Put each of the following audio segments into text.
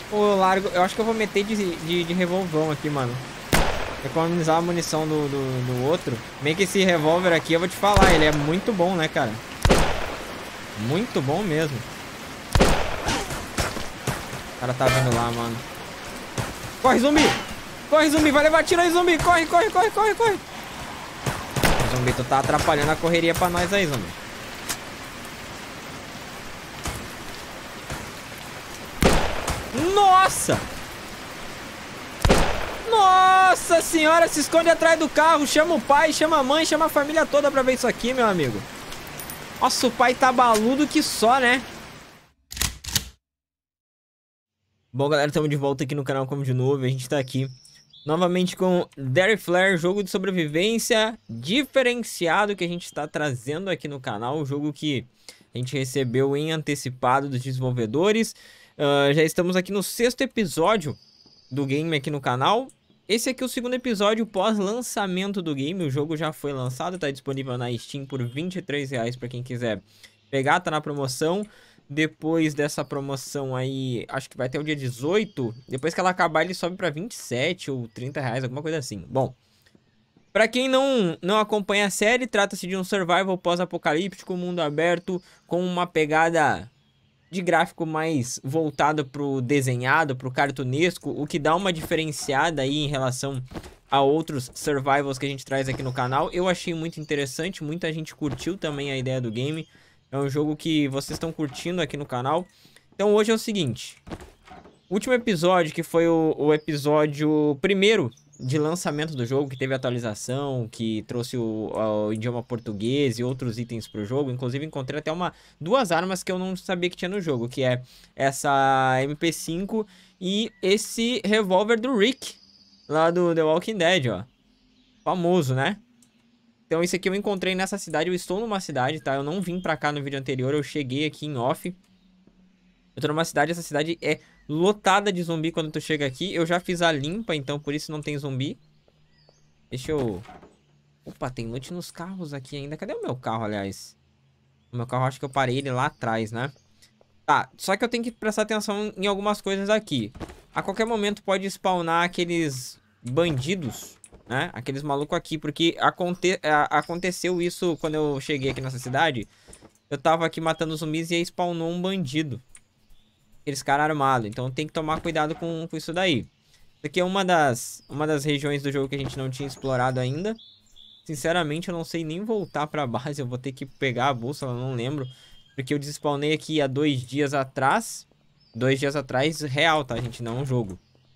Pô, eu largo. Eu acho que eu vou meter de revolvão aqui, mano. Economizar a munição do outro. Meio que esse revólver aqui, eu vou te falar, ele é muito bom, né, cara? Muito bom mesmo. O cara tá vindo lá, mano. Corre, zumbi! Corre, zumbi! Vai levar tiro aí, zumbi! Corre, corre, corre, corre, corre! Zumbi, tu tá atrapalhando a correria pra nós aí, zumbi. Nossa! Nossa senhora, se esconde atrás do carro. Chama o pai, chama a mãe, chama a família toda pra ver isso aqui, meu amigo. Nossa, o pai tá baludo que só, né? Bom, galera, estamos de volta aqui no canal como de novo. A gente tá aqui novamente com Dairy Flare, jogo de sobrevivência diferenciado que a gente está trazendo aqui no canal. O jogo que a gente recebeu em antecipado dos desenvolvedores. Já estamos aqui no 6º episódio do game aqui no canal. Esse aqui é o 2º episódio pós-lançamento do game. O jogo já foi lançado, está disponível na Steam por R$23 para quem quiser pegar, tá na promoção. Depois dessa promoção aí, acho que vai até o dia 18. Depois que ela acabar, ele sobe pra 27 ou R$30, alguma coisa assim. Bom, pra quem não acompanha a série, trata-se de um survival pós-apocalíptico, mundo aberto, com uma pegada de gráfico mais voltada pro desenhado, pro cartunesco, o que dá uma diferenciada aí em relação a outros survivals que a gente traz aqui no canal. Eu achei muito interessante, muita gente curtiu também a ideia do game. É um jogo que vocês estão curtindo aqui no canal. Então hoje é o seguinte. O último episódio, que foi o episódio primeiro de lançamento do jogo, que teve atualização, que trouxe o idioma português e outros itens pro jogo. Inclusive encontrei até duas armas que eu não sabia que tinha no jogo, que é essa MP5 e esse revólver do Rick, lá do The Walking Dead, ó. Famoso, né? Então isso aqui eu encontrei nessa cidade, eu estou numa cidade, tá? Eu não vim pra cá no vídeo anterior, eu cheguei aqui em off. Eu tô numa cidade, essa cidade é lotada de zumbi quando tu chega aqui. Eu já fiz a limpa, então por isso não tem zumbi. Deixa eu... Opa, tem loot nos carros aqui ainda. Cadê o meu carro, aliás? O meu carro, acho que eu parei ele lá atrás, né? Tá, só que eu tenho que prestar atenção em algumas coisas aqui. A qualquer momento pode spawnar aqueles bandidos, né? Aqueles malucos aqui, porque aconteceu isso quando eu cheguei aqui nessa cidade. Eu tava aqui matando zumbis e aí spawnou um bandido. Aqueles caras armados. Então tem que tomar cuidado com isso daí. Isso aqui é uma das regiões do jogo que a gente não tinha explorado ainda. Sinceramente, eu não sei nem voltar pra base. Eu vou ter que pegar a bússola, não lembro. Porque eu despawnei aqui há 2 dias atrás. 2 dias atrás, real, tá, gente? Não um jogo.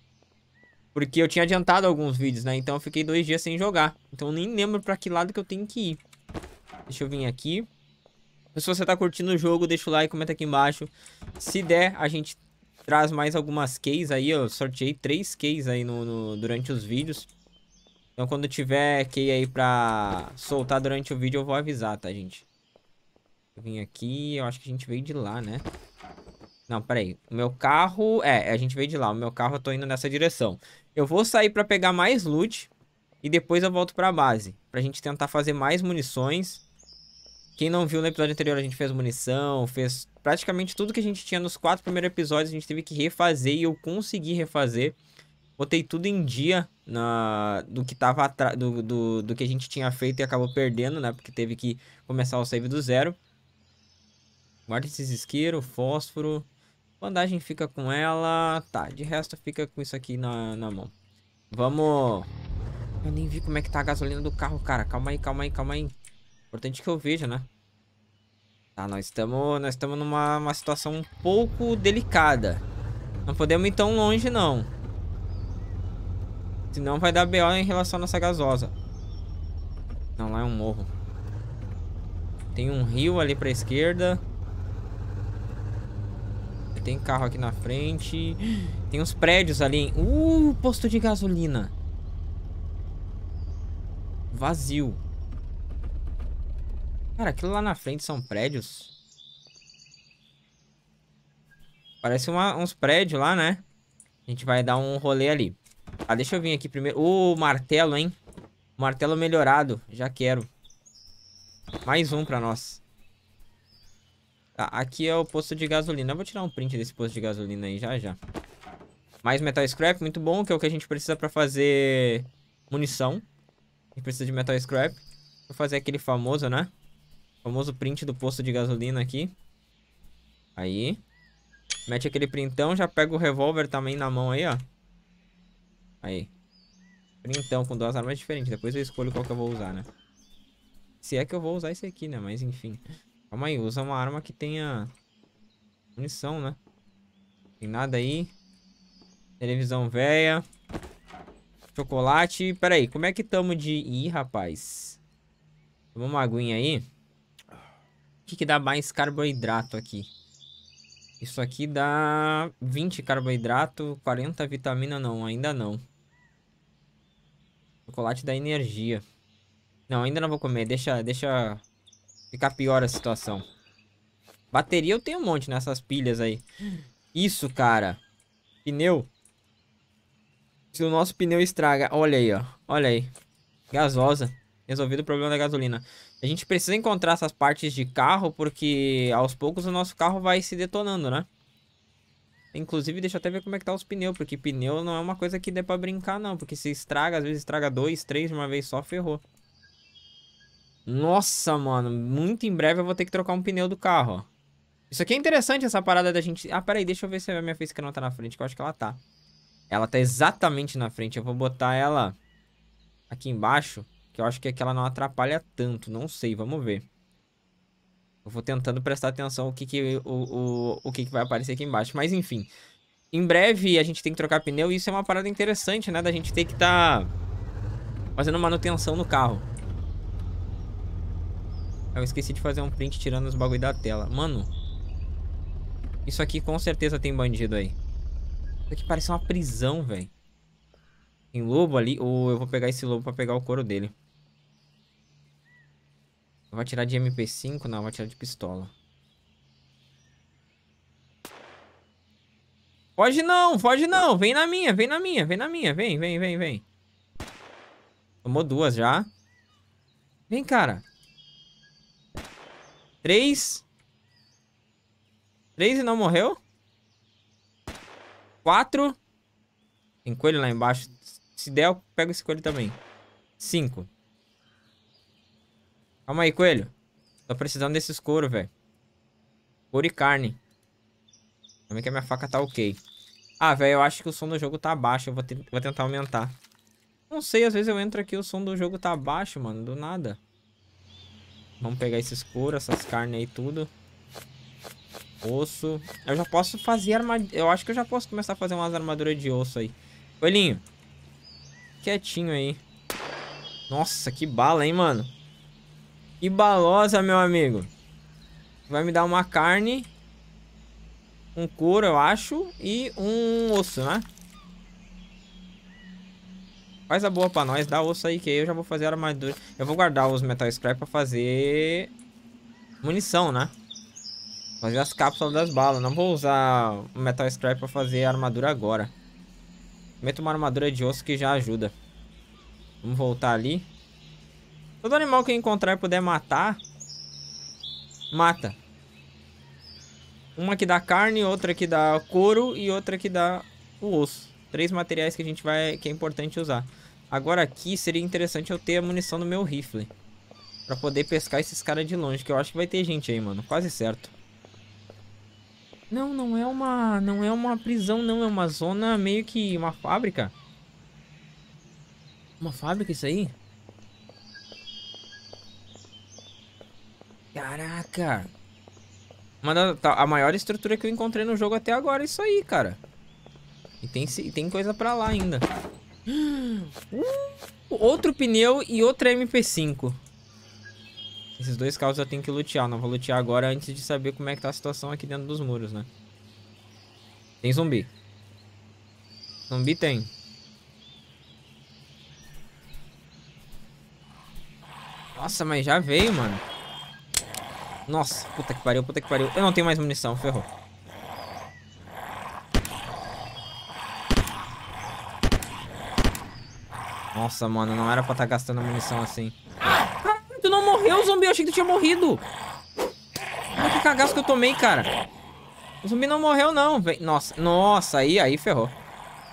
Porque eu tinha adiantado alguns vídeos, né? Então eu fiquei 2 dias sem jogar. Então eu nem lembro pra que lado que eu tenho que ir. Deixa eu vir aqui. Se você tá curtindo o jogo, deixa o like, comenta aqui embaixo. Se der, a gente traz mais algumas keys aí. Eu sorteei 3 keys aí durante os vídeos. Então quando tiver key aí pra soltar durante o vídeo, eu vou avisar, tá, gente? Eu vim aqui, eu acho que a gente veio de lá, né? Não, peraí. O meu carro... a gente veio de lá. O meu carro eu tô indo nessa direção. Eu vou sair pra pegar mais loot. E depois eu volto pra base. Pra gente tentar fazer mais munições. Quem não viu no episódio anterior, a gente fez munição. Fez praticamente tudo que a gente tinha nos 4 primeiros episódios. A gente teve que refazer e eu consegui refazer. Botei tudo em dia do que tava do que a gente tinha feito e acabou perdendo, né? Porque teve que começar o save do zero. Guarda esses isqueiros, fósforo. Bandagem fica com ela. Tá, de resto fica com isso aqui na mão. Vamos... Eu nem vi como é que tá a gasolina do carro, cara. Calma aí, calma aí, calma aí. Importante que eu veja, né? Tá, nós estamos numa situação um pouco delicada. Não podemos ir tão longe, não. Senão vai dar BO em relação à nossa gasosa. Não, lá é um morro. Tem um rio ali pra esquerda. Tem carro aqui na frente. Tem uns prédios ali, hein? Posto de gasolina. Vazio. Cara, aquilo lá na frente são prédios. Parece uns prédios lá, né? A gente vai dar um rolê ali. Ah, deixa eu vir aqui primeiro. Martelo, hein? Martelo melhorado. Já quero. Mais um pra nós. Tá, aqui é o posto de gasolina. Eu vou tirar um print desse posto de gasolina aí já já. Mais metal scrap, muito bom, que é o que a gente precisa pra fazer munição. A gente precisa de metal scrap. Vou fazer aquele famoso, né? Famoso print do posto de gasolina aqui. Aí. Mete aquele printão, já pega o revólver também na mão aí, ó. Aí. Printão com 2 armas diferentes. Depois eu escolho qual que eu vou usar, né? Se é que eu vou usar esse aqui, né? Mas enfim. Calma aí, usa uma arma que tenha munição, né? Tem nada aí. Televisão velha. Chocolate. Pera aí, como é que tamo de... Ih, rapaz. Toma uma aguinha aí. O que que dá mais carboidrato aqui? Isso aqui dá 20 carboidrato, 40 vitamina não, ainda não. Chocolate dá energia. Não, ainda não vou comer, deixa ficar pior a situação. Bateria eu tenho um monte nessas pilhas aí. Isso, cara. Pneu. Se o nosso pneu estraga, olha aí, ó. Olha aí. Gasosa. Resolvido o problema da gasolina. A gente precisa encontrar essas partes de carro, porque aos poucos o nosso carro vai se detonando, né? Inclusive, deixa eu até ver como é que tá os pneus, porque pneu não é uma coisa que dê pra brincar, não. Porque se estraga, às vezes estraga 2, 3 de uma vez só, ferrou. Nossa, mano. Muito em breve eu vou ter que trocar um pneu do carro, ó. Isso aqui é interessante, essa parada da gente... Ah, peraí, deixa eu ver se a minha facecam não tá na frente, que eu acho que ela tá. Ela tá exatamente na frente. Eu vou botar ela aqui embaixo, que eu acho que aqui ela não atrapalha tanto. Não sei, vamos ver. Eu vou tentando prestar atenção o que vai aparecer aqui embaixo. Mas enfim. Em breve a gente tem que trocar pneu. E isso é uma parada interessante, né? Da gente ter que tá fazendo manutenção no carro. Eu esqueci de fazer um print tirando os bagulho da tela. Mano. Isso aqui com certeza tem bandido aí. Isso aqui parece uma prisão, velho. Tem lobo ali. Ou eu vou pegar esse lobo pra pegar o couro dele. Eu vou atirar de MP5? Não, eu vou atirar de pistola. Foge não, foge não. Vem na minha, vem na minha, vem na minha. Vem, vem, vem, vem. Tomou 2 já. Vem, cara. 3. 3 e não morreu. 4. Tem coelho lá embaixo. Se der, eu pego esse coelho também. 5. Calma aí, coelho. Tô precisando desses couro, velho. Couro e carne. Também que a minha faca tá ok. Ah, velho, eu acho que o som do jogo tá baixo. Eu vou tentar aumentar. Não sei, às vezes eu entro aqui e o som do jogo tá baixo, mano. Do nada. Vamos pegar esses couro, essas carnes aí, tudo. Osso. Eu já posso fazer armadura. Eu acho que eu já posso começar a fazer umas armaduras de osso aí. Coelhinho. Quietinho aí. Nossa, que bala, hein, mano. Que balosa, meu amigo. Vai me dar uma carne. Um couro, eu acho. E um osso, né? Faz a boa pra nós. Dá osso aí que aí eu já vou fazer a armadura. Eu vou guardar os metal scrap pra fazer munição, né? Fazer as cápsulas das balas. Não vou usar o metal scrap pra fazer a armadura agora. Meto uma armadura de osso que já ajuda. Vamos voltar ali. Todo animal que eu encontrar e puder matar, mata. Uma que dá carne, outra que dá couro e outra que dá o osso. 3 materiais que a gente que é importante usar. Agora aqui seria interessante eu ter a munição no meu rifle. Pra poder pescar esses caras de longe, que eu acho que vai ter gente aí, mano. Quase certo. Não, não é uma prisão, não. É uma zona meio que uma fábrica. Uma fábrica isso aí? Caraca. A maior estrutura que eu encontrei no jogo até agora é isso aí, cara. E tem coisa pra lá ainda. Outro pneu e outra MP5. Esses 2 carros eu tenho que lutear. Não vou lutear agora antes de saber como é que tá a situação aqui dentro dos muros, né? Tem zumbi. Zumbi tem. Nossa, mas já veio, mano. Nossa, puta que pariu, puta que pariu. Eu não tenho mais munição, ferrou. Nossa, mano, não era pra estar gastando munição assim. Ah, tu não morreu, zumbi, eu achei que tu tinha morrido. Olha que cagaço que eu tomei, cara. O zumbi não morreu, não, velho. Nossa, aí ferrou.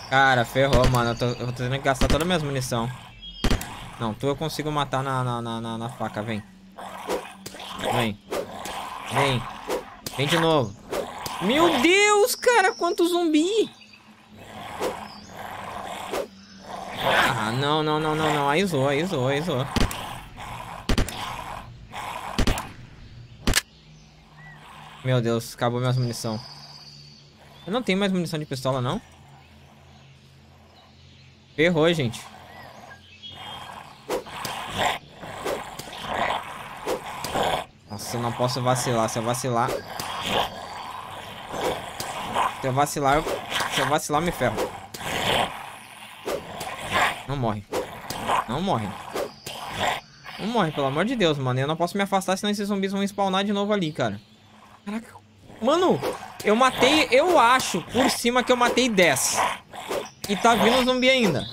Cara, ferrou, mano. Eu tô tendo que gastar toda a minha munição. Não, tu eu consigo matar na faca. Vem. Vem. Vem. Vem de novo. Meu Deus, cara. Quanto zumbi. Ah, não, não, não, não, não. Aí zoou, aí zoou, aí zoou. Meu Deus, acabou minhas munição. Eu não tenho mais munição de pistola, não? Ferrou, gente. Nossa, eu não posso vacilar. Se eu vacilar... Se eu vacilar, eu me ferro. Não morre. Não morre. Não morre, pelo amor de Deus, mano. Eu não posso me afastar, senão esses zumbis vão spawnar de novo ali, cara. Caraca. Mano, eu matei... Eu acho, por cima, que eu matei 10. E tá vindo zumbi ainda.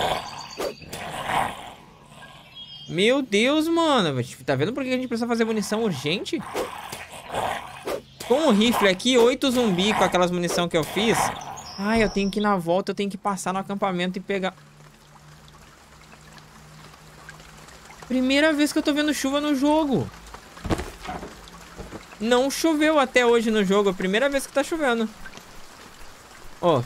Meu Deus, mano. Tá vendo por que a gente precisa fazer munição urgente? Com o rifle aqui, 8 zumbi com aquelas munição que eu fiz. Ai, eu tenho que ir na volta, eu tenho que passar no acampamento e pegar... Primeira vez que eu tô vendo chuva no jogo. Não choveu até hoje no jogo. É a primeira vez que tá chovendo. Ó.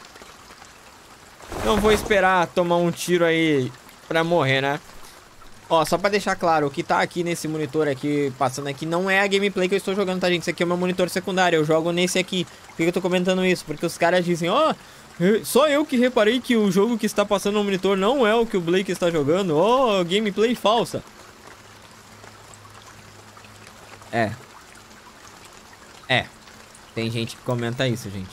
Não vou esperar tomar um tiro aí pra morrer, né? Ó, só pra deixar claro, o que tá aqui nesse monitor aqui, passando aqui, não é a gameplay que eu estou jogando, tá, gente? Isso aqui é o meu monitor secundário, eu jogo nesse aqui. Por que eu tô comentando isso? Porque os caras dizem, ó, só eu que reparei que o jogo que está passando no monitor não é o que o Blake está jogando. Ó, gameplay falsa. Tem gente que comenta isso, gente.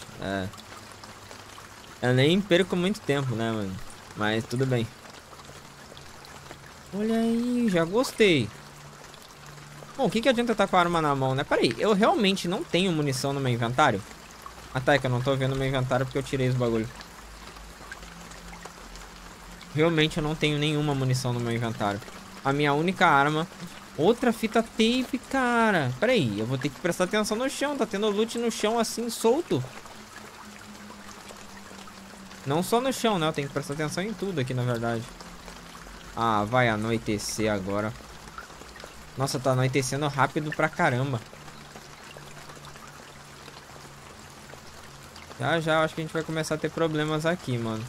Eu nem perco muito tempo, né, mano? Mas tudo bem. Olha aí, já gostei. Bom, o que adianta eu estar com a arma na mão, né? Peraí, eu realmente não tenho munição no meu inventário? Ah, tá, é que eu não tô vendo meu inventário porque eu tirei os bagulho. Realmente eu não tenho nenhuma munição no meu inventário. A minha única arma... Outra fita tape, cara. Peraí, eu vou ter que prestar atenção no chão. Tá tendo loot no chão assim, solto. Não só no chão, né? Eu tenho que prestar atenção em tudo aqui, na verdade. Ah, vai anoitecer agora. Nossa, tá anoitecendo rápido pra caramba. Já, eu acho que a gente vai começar a ter problemas aqui, mano.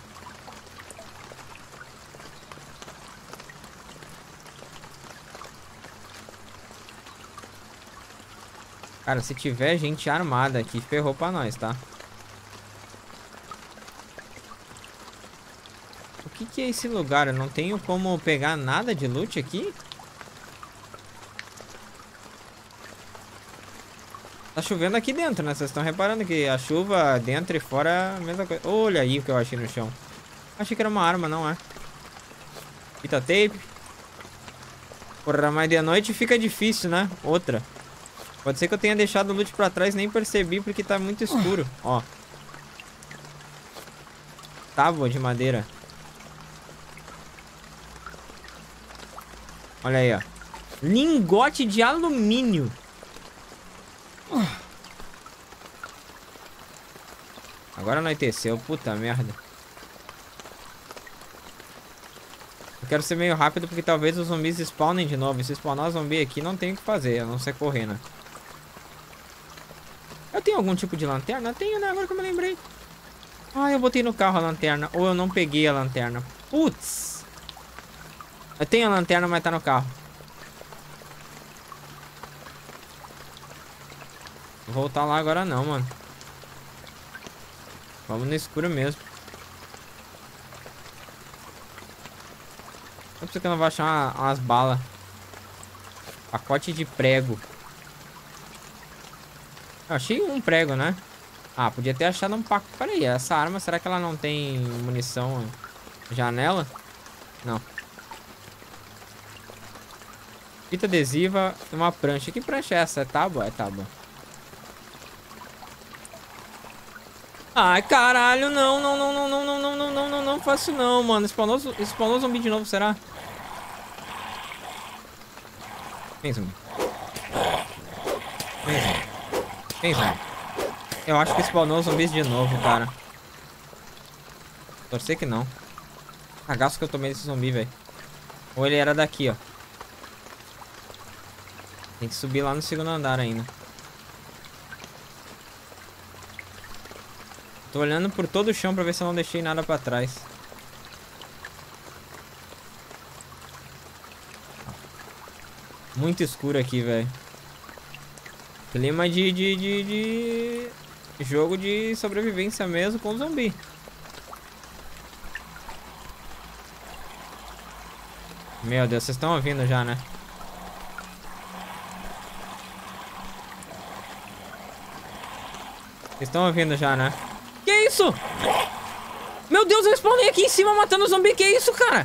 Cara, se tiver gente armada aqui, ferrou pra nós, tá? O que é esse lugar? Eu não tenho como pegar nada de loot aqui? Tá chovendo aqui dentro, né? Vocês estão reparando que a chuva dentro e fora é a mesma coisa. Olha aí o que eu achei no chão. Achei que era uma arma, não é? Fita tape. Porra, mas de noite fica difícil, né? Outra. Pode ser que eu tenha deixado o loot pra trás e nem percebi porque tá muito escuro. Ó. Tábua de madeira. Olha aí, ó. Lingote de alumínio. Agora anoiteceu. Puta merda. Eu quero ser meio rápido porque talvez os zumbis spawnem de novo. E se spawnar zumbi aqui não tem o que fazer, a não ser correr, né? Eu tenho algum tipo de lanterna? Tenho, né? Agora que eu me lembrei. Ah, eu botei no carro a lanterna. Ou eu não peguei a lanterna. Putz. Eu tenho a lanterna, mas tá no carro. Vou voltar lá agora não, mano. Vamos no escuro mesmo. Não sei que eu não vou achar umas balas. Pacote de prego. Eu achei um prego, né? Ah, podia ter achado um pacote. Pera aí, essa arma, será que ela não tem munição janela? Não. Fita adesiva e uma prancha. Que prancha é essa? É tábua? É tábua. Ai, caralho, não, não, não, não, não, não, não, não, não, não, não faço não, mano. Spawnou zumbi de novo, será? Vem, zumbi. Vem, zumbi. Vem, zumbi. Eu acho que spawnou zumbis de novo, cara. Torcer que não. Cagaço que eu tomei desse zumbi, velho. Ou ele era daqui, ó. Tem que subir lá no segundo andar ainda. Tô olhando por todo o chão pra ver se eu não deixei nada pra trás. Muito escuro aqui, velho. Clima de jogo de sobrevivência mesmo com zumbi. Meu Deus, vocês estão ouvindo já, né? Vocês estão ouvindo já, né? Que isso? Meu Deus, eu spawnei aqui em cima matando zumbi. Que isso, cara?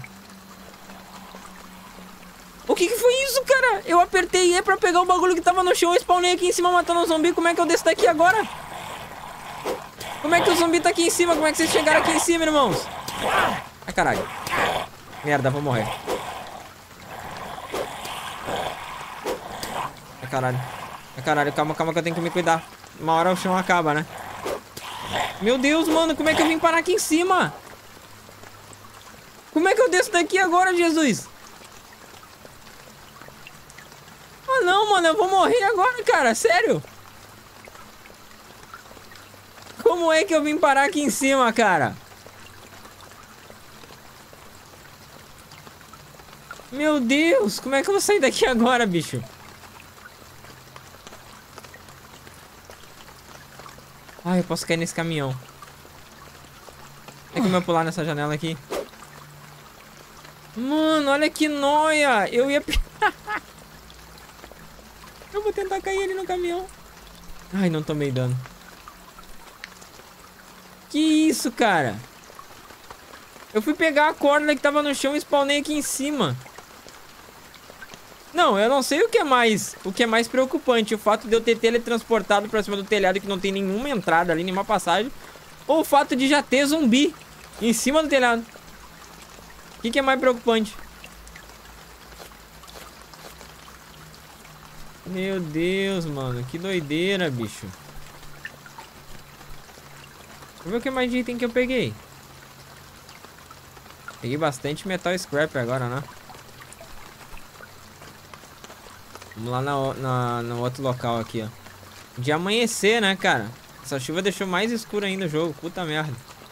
O que foi isso, cara? Eu apertei E pra pegar o bagulho que tava no chão e spawnei aqui em cima matando um zumbi. Como é que eu desço daqui agora? Como é que o zumbi tá aqui em cima? Como é que vocês chegaram aqui em cima, irmãos? Ai, caralho. Merda, vou morrer. Ai, caralho. Ai, caralho, calma, calma que eu tenho que me cuidar. Uma hora o chão acaba, né? Meu Deus, mano, como é que eu vim parar aqui em cima? Como é que eu desço daqui agora, Jesus? Ah, não, mano, eu vou morrer agora, cara, sério? Como é que eu vim parar aqui em cima, cara? Meu Deus, como é que eu vou sair daqui agora, bicho? Ai, eu posso cair nesse caminhão. Tem como eu pular nessa janela aqui? Mano, olha que nóia! Eu ia... Eu vou tentar cair ali no caminhão. Ai, não tomei dano. Que isso, cara? Eu fui pegar a corda que tava no chão e spawnei aqui em cima. Não, eu não sei o que é mais preocupante. O fato de eu ter teletransportado pra cima do telhado que não tem nenhuma entrada ali, nenhuma passagem. Ou o fato de já ter zumbi em cima do telhado. O que é mais preocupante? Meu Deus, mano. Que doideira, bicho. Deixa eu ver o que mais de item que eu peguei. Peguei bastante metal scrap agora, né? Vamos lá no outro local aqui, ó. De amanhecer, né, cara? Essa chuva deixou mais escuro ainda o jogo. Puta merda.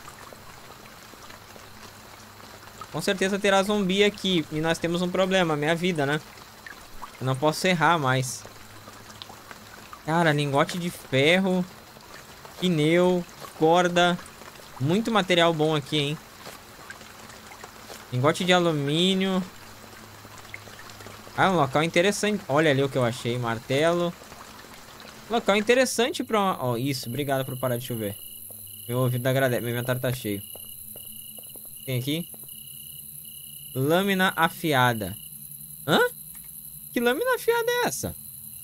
Com certeza terá zumbi aqui. E nós temos um problema, minha vida, né? Eu não posso errar mais. Cara, lingote de ferro. Pneu. Corda. Muito material bom aqui, hein? Lingote de alumínio. Ah, um local interessante. Olha ali o que eu achei. Martelo. Local interessante pra... Ó, isso. Obrigado por parar de chover. Meu ouvido agradece. Meu inventário tá cheio. Tem aqui. Lâmina afiada. Hã? Que lâmina afiada é essa?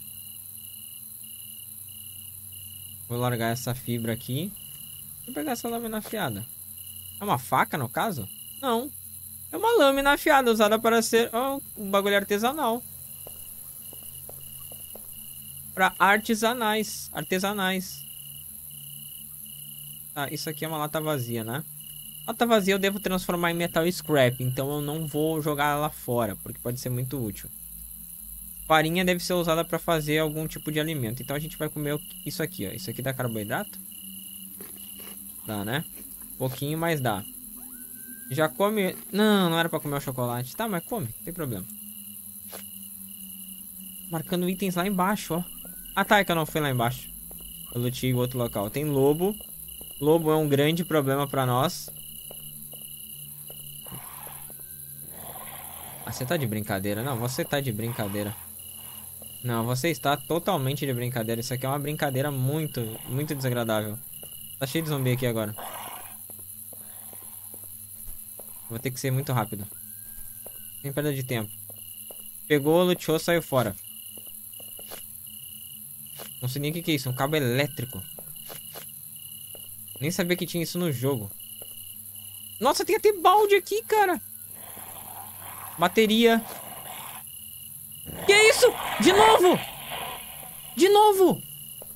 Vou largar essa fibra aqui. Vou pegar essa lâmina afiada. É uma faca, no caso? Não. É uma lâmina afiada usada para ser um bagulho artesanal. Para artesanais. Ah, isso aqui é uma lata vazia, né? Lata vazia eu devo transformar em metal scrap. Então eu não vou jogar ela fora, porque pode ser muito útil. Farinha deve ser usada para fazer algum tipo de alimento. Então a gente vai comer isso aqui, ó. Isso aqui dá carboidrato? Dá, né? Pouquinho, mas dá. Já come... Não, não era pra comer o chocolate. Tá, mas come, não tem problema. Marcando itens lá embaixo, ó. Ah, tá, é que eu não fui lá embaixo. Eu lutei em outro local. Tem lobo. Lobo é um grande problema pra nós. Ah, você tá de brincadeira. Não, você tá de brincadeira. Não, você está totalmente de brincadeira. Isso aqui é uma brincadeira muito, muito desagradável. Tá cheio de zumbi aqui agora. Vou ter que ser muito rápido. Sem perda de tempo. Pegou, luteou, saiu fora. Não sei nem o que é isso. Um cabo elétrico. Nem sabia que tinha isso no jogo. Nossa, tem até balde aqui, cara. Bateria. Que isso? De novo! De novo!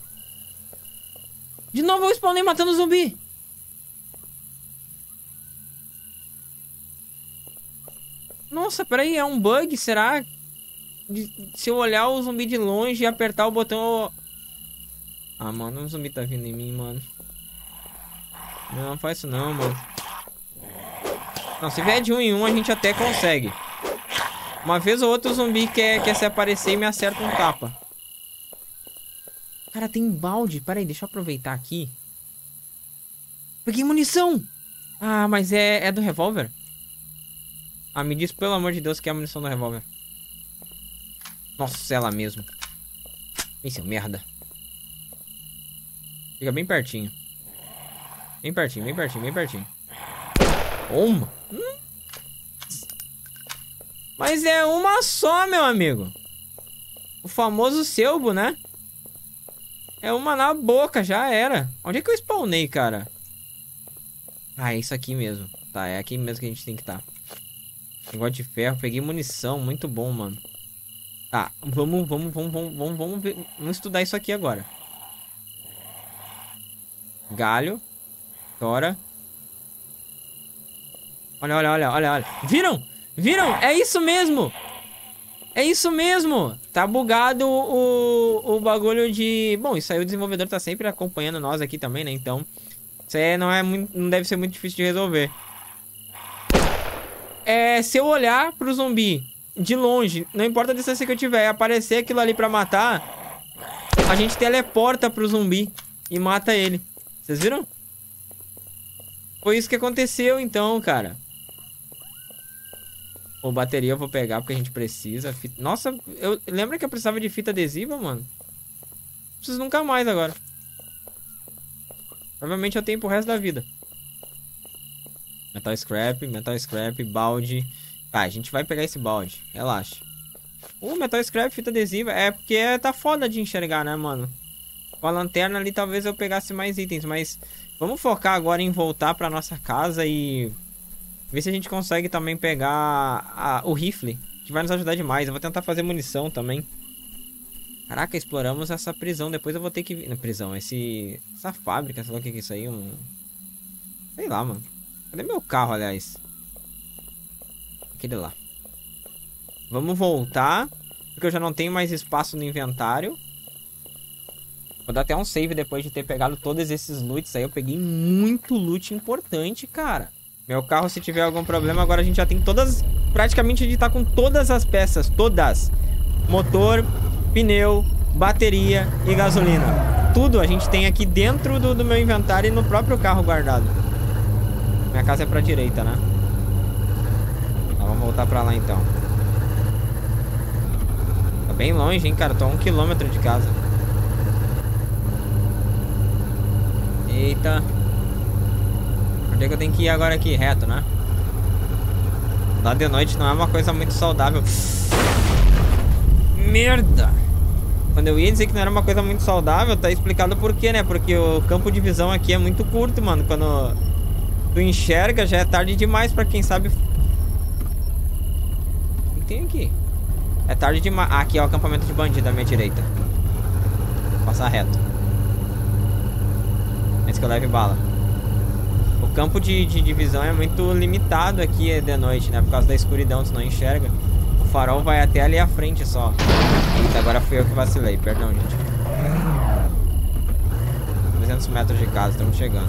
De novo eu spawnei matando zumbi. Nossa, peraí, é um bug, será? Se eu olhar o zumbi de longe e apertar o botão... Ah, mano, o zumbi tá vindo em mim, mano. Não, faz isso não, mano. Não, se vier de um em um, a gente até consegue. Uma vez ou outra o zumbi quer se aparecer e me acerta um tapa. Cara, tem balde. Pera aí, deixa eu aproveitar aqui. Peguei munição! Ah, mas é do revólver? Ah, me diz pelo amor de Deus que é a munição do revólver. Nossa, ela mesmo. Esse é um merda. Fica bem pertinho. Bem pertinho, bem pertinho, bem pertinho. Uma? Mas é uma só, meu amigo. O famoso selbo, né? É uma na boca, já era. Onde é que eu spawnei, cara? Ah, é isso aqui mesmo. Tá, é aqui mesmo que a gente tem que estar. Negócio de ferro, peguei munição, muito bom, mano. Tá, vamos ver. Vamos estudar isso aqui agora. Galho. Tora. Olha. Viram? Viram? É isso mesmo! É isso mesmo! Tá bugado o bagulho de... Bom, isso aí o desenvolvedor tá sempre acompanhando nós aqui também, né? Então, isso aí não deve ser muito difícil de resolver. Se eu olhar pro zumbi de longe, não importa a distância que eu tiver, aparecer aquilo ali pra matar, a gente teleporta pro zumbi e mata ele. Vocês viram? Foi isso que aconteceu então, cara. Pô, bateria eu vou pegar porque a gente precisa. Nossa, lembra que eu precisava de fita adesiva, mano? Não preciso nunca mais agora. Provavelmente eu tenho pro resto da vida. Metal scrap, balde. Tá, a gente vai pegar esse balde. Relaxa. Metal scrap, fita adesiva. É porque tá foda de enxergar, né, mano? Com a lanterna ali talvez eu pegasse mais itens, mas... Vamos focar agora em voltar pra nossa casa e... ver se a gente consegue também pegar o rifle, que vai nos ajudar demais. Eu vou tentar fazer munição também. Caraca, exploramos essa prisão. Depois eu vou ter que... Não, prisão, essa fábrica, sei lá o que é isso aí. Sei lá, mano. Cadê meu carro, aliás? Aquele lá. Vamos voltar, porque eu já não tenho mais espaço no inventário. Vou dar até um save depois de ter pegado todos esses loots aí. Eu peguei muito loot importante, cara. Meu carro, se tiver algum problema, agora a gente já tem todas... Praticamente a gente tá com todas as peças, todas. Motor, pneu, bateria e gasolina. Tudo a gente tem aqui dentro do meu inventário e no próprio carro guardado. Minha casa é pra direita, né? Tá, vamos voltar pra lá então. Tá bem longe, hein, cara? Tô a 1 km de casa. Eita. Onde é que eu tenho que ir agora aqui? Reto, né? Lá de noite não é uma coisa muito saudável. Merda! Quando eu ia dizer que não era uma coisa muito saudável, tá explicado por quê, né? Porque o campo de visão aqui é muito curto, mano. Quando tu enxerga, já é tarde demais pra quem sabe... O que tem aqui? É tarde demais... Ah, aqui é o acampamento de bandido à minha direita. Vou passar reto. Antes que eu leve bala. O campo de visão é muito limitado aqui de noite, né? Por causa da escuridão, tu não enxerga. O farol vai até ali à frente só. Eita, agora fui eu que vacilei. Perdão, gente. 300 metros de casa, estamos chegando.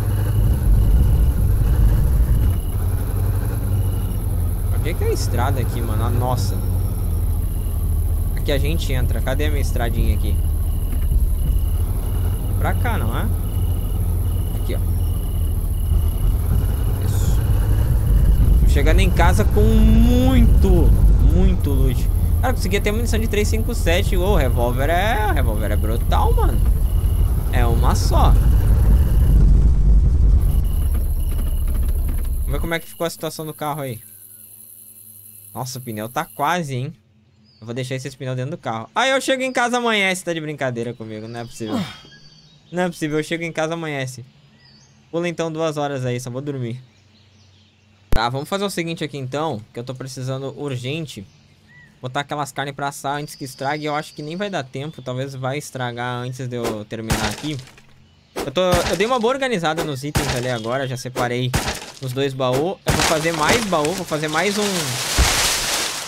Onde é que é a estrada aqui, mano? Ah, nossa. Aqui a gente entra. Cadê a minha estradinha aqui? Pra cá, não é? Aqui, ó. Isso. Tô chegando em casa com muito loot. Cara, consegui ter munição de 357. O revólver é brutal, mano. É uma só. Vamos ver como é que ficou a situação do carro aí. Nossa, o pneu tá quase, hein? Eu vou deixar esse pneu dentro do carro. Aí eu chego em casa amanhece. Tá de brincadeira comigo, não é possível. Não é possível, eu chego em casa amanhece. Pula então 2 horas aí, só vou dormir. Tá, vamos fazer o seguinte aqui então, que eu tô precisando urgente. Botar aquelas carnes pra assar antes que estrague. Eu acho que nem vai dar tempo, talvez vai estragar antes de eu terminar aqui. Eu dei uma boa organizada nos itens ali agora, já separei os 2 baús. Eu vou fazer mais baú, vou fazer mais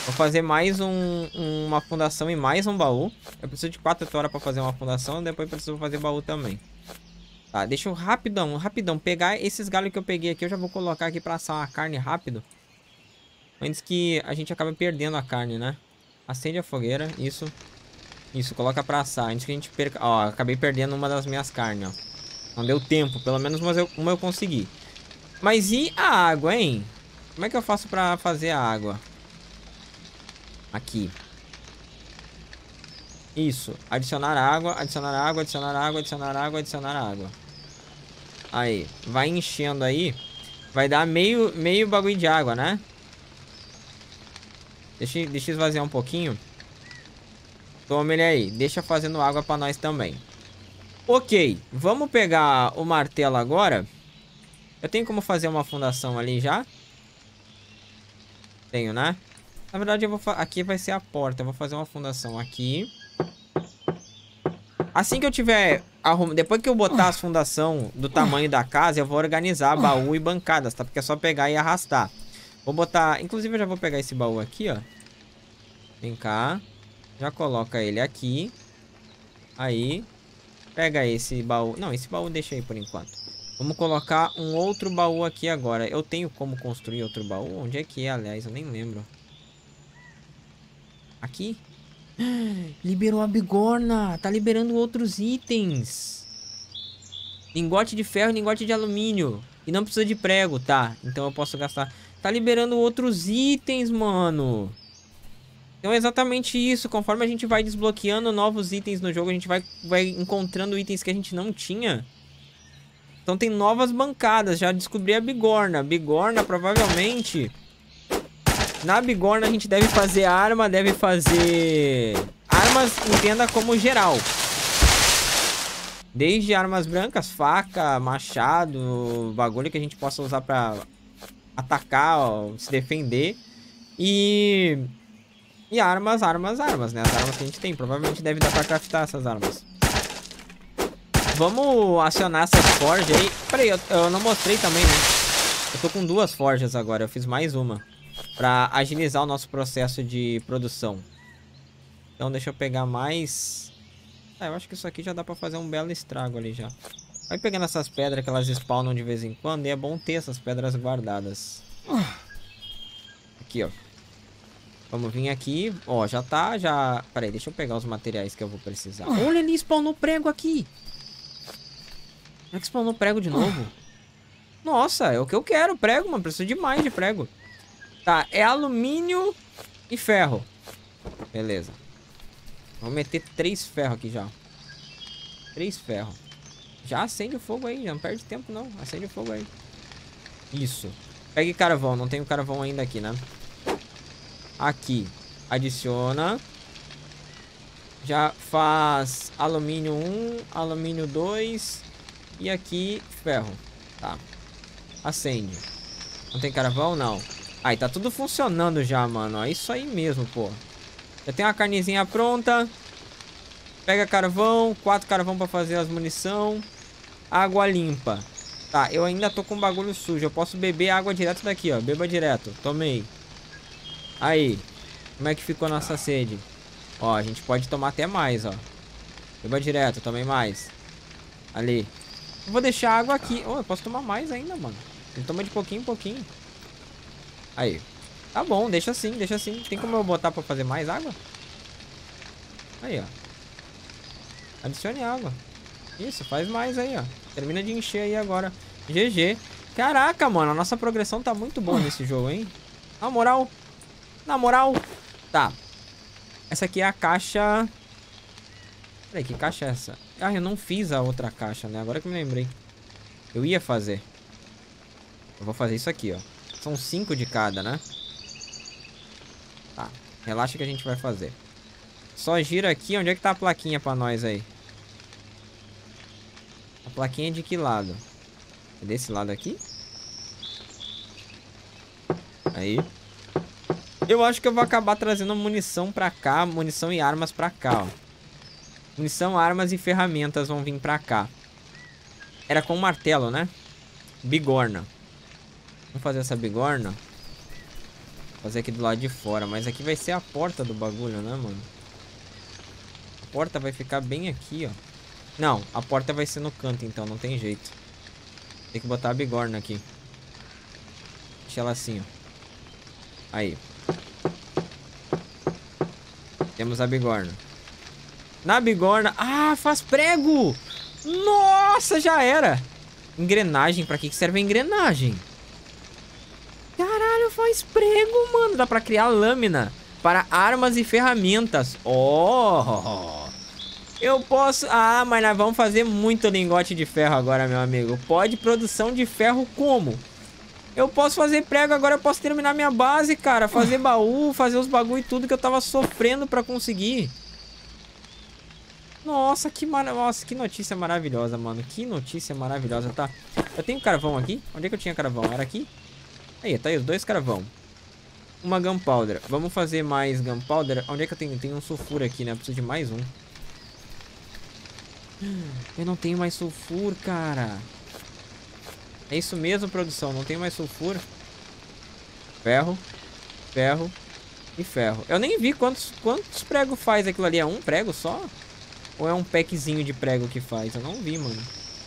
Vou fazer mais uma fundação e mais um baú. Eu preciso de 4 toras pra fazer uma fundação. Depois preciso fazer baú também. Tá, deixa eu rapidão pegar esses galhos que eu peguei aqui. Eu já vou colocar aqui pra assar a carne rápido. Antes que a gente acabe perdendo a carne, né? Acende a fogueira, isso. Isso, coloca pra assar. Antes que a gente perca... Ó, acabei perdendo uma das minhas carnes, ó. Não deu tempo, pelo menos uma eu consegui. Mas e a água, hein? Como é que eu faço pra fazer a água? Aqui. Isso, adicionar água, adicionar água, adicionar água, adicionar água, adicionar água. Aí, vai enchendo aí. Vai dar meio bagulho de água, né? Deixa eu esvaziar um pouquinho. Toma ele aí, deixa fazendo água pra nós também. Ok, vamos pegar o martelo agora. Eu tenho como fazer uma fundação ali já? Tenho, né? Na verdade, eu vou aqui vai ser a porta. Eu vou fazer uma fundação aqui. Assim que eu tiver... Depois que eu botar as fundação do tamanho da casa, eu vou organizar baú e bancadas, tá? Porque é só pegar e arrastar. Vou botar... Inclusive, eu já vou pegar esse baú aqui, ó. Vem cá. Já coloca ele aqui. Aí. Pega esse baú. Não, esse baú deixa aí por enquanto. Vamos colocar um outro baú aqui agora. Eu tenho como construir outro baú? Onde é que é, aliás? Eu nem lembro. Aqui? Liberou a bigorna. Tá liberando outros itens. Lingote de ferro e lingote de alumínio. E não precisa de prego, tá? Então eu posso gastar. Tá liberando outros itens, mano. Então é exatamente isso. Conforme a gente vai desbloqueando novos itens no jogo, a gente vai encontrando itens que a gente não tinha. Então tem novas bancadas. Já descobri a bigorna. Bigorna provavelmente... Na bigorna a gente deve fazer arma, deve fazer... Armas, entenda como geral. Desde armas brancas, faca, machado, bagulho que a gente possa usar pra atacar, ó, se defender. E armas, né? As armas que a gente tem. Provavelmente deve dar pra craftar essas armas. Vamos acionar essas forjas aí. Peraí, eu não mostrei também, né? Eu tô com 2 forjas agora, eu fiz mais uma. Pra agilizar o nosso processo de produção. Então deixa eu pegar mais... eu acho que isso aqui já dá pra fazer um belo estrago ali já. Vai pegando essas pedras que elas spawnam de vez em quando. E é bom ter essas pedras guardadas. Aqui, ó. Vamos vir aqui. Ó, já tá, já... Peraí, deixa eu pegar os materiais que eu vou precisar. Olha ali, spawnou prego aqui. Será que spawnou prego de novo? Nossa, é o que eu quero, prego, mano. Preciso de mais de prego. Tá, é alumínio e ferro. Beleza. Vamos meter 3 ferros aqui já. 3 ferros. Já acende o fogo aí, não perde tempo não. Acende o fogo aí. Isso. Pegue carvão, não tenho carvão ainda aqui, né? Aqui. Adiciona. Já faz alumínio 1, alumínio 2. E aqui ferro. Tá. Acende. Não tem carvão? Não. Aí, tá tudo funcionando já, mano. É isso aí mesmo, pô. Já tem uma carnezinha pronta. Pega carvão. 4 carvão pra fazer as munição. Água limpa. Tá, eu ainda tô com bagulho sujo. Eu posso beber água direto daqui, ó. Beba direto. Tomei. Aí. Como é que ficou a nossa sede? Ó, a gente pode tomar até mais, ó. Beba direto. Tomei mais. Ali. Eu vou deixar a água aqui. Oh, eu posso tomar mais ainda, mano. Ele toma de pouquinho em pouquinho. Aí. Tá bom, deixa assim, deixa assim. Tem como eu botar pra fazer mais água? Aí, ó. Adicione água. Isso, faz mais aí, ó. Termina de encher aí agora. GG. Caraca, mano, a nossa progressão tá muito boa nesse jogo, hein? Na moral. Na moral. Tá. Essa aqui é a caixa... Peraí, que caixa é essa? Ah, eu não fiz a outra caixa, né? Agora que eu me lembrei. Eu ia fazer. Eu vou fazer isso aqui, ó. São 5 de cada, né? Tá. Relaxa que a gente vai fazer. Só gira aqui. Onde é que tá a plaquinha pra nós aí? A plaquinha é de que lado? É desse lado aqui? Aí. Eu acho que eu vou acabar trazendo munição pra cá. Munição e armas pra cá, ó. Munição, armas e ferramentas vão vir pra cá. Era com martelo, né? Bigorna. Vamos fazer essa bigorna. Fazer aqui do lado de fora. Mas aqui vai ser a porta do bagulho, né, mano? A porta vai ficar bem aqui, ó. Não, a porta vai ser no canto, então. Não tem jeito. Tem que botar a bigorna aqui. Deixa ela assim, ó. Aí. Temos a bigorna. Na bigorna... Ah, faz prego! Nossa, já era! Engrenagem. Pra que serve a engrenagem? Caralho, faz prego, mano. Dá pra criar lâmina para armas e ferramentas. Oh! Eu posso... Ah, mas nós vamos fazer muito lingote de ferro agora, meu amigo. Pode produção de ferro como? Eu posso fazer prego agora, eu posso terminar minha base, cara. Fazer baú, fazer os bagulho e tudo que eu tava sofrendo pra conseguir. Nossa, Nossa, que notícia maravilhosa, mano. Que notícia maravilhosa, tá? Eu tenho carvão aqui? Onde é que eu tinha carvão? Era aqui? Aí, tá aí os 2 carvão. Uma gunpowder. Vamos fazer mais gunpowder. Onde é que eu tenho? Tem um sulfuro aqui, né? Eu preciso de mais um. Eu não tenho mais sulfuro, cara. É isso mesmo, produção. Não tenho mais sulfuro. Ferro. Ferro. E ferro. Eu nem vi quantos pregos faz aquilo ali. É um prego só? Ou é um packzinho de prego que faz? Eu não vi, mano.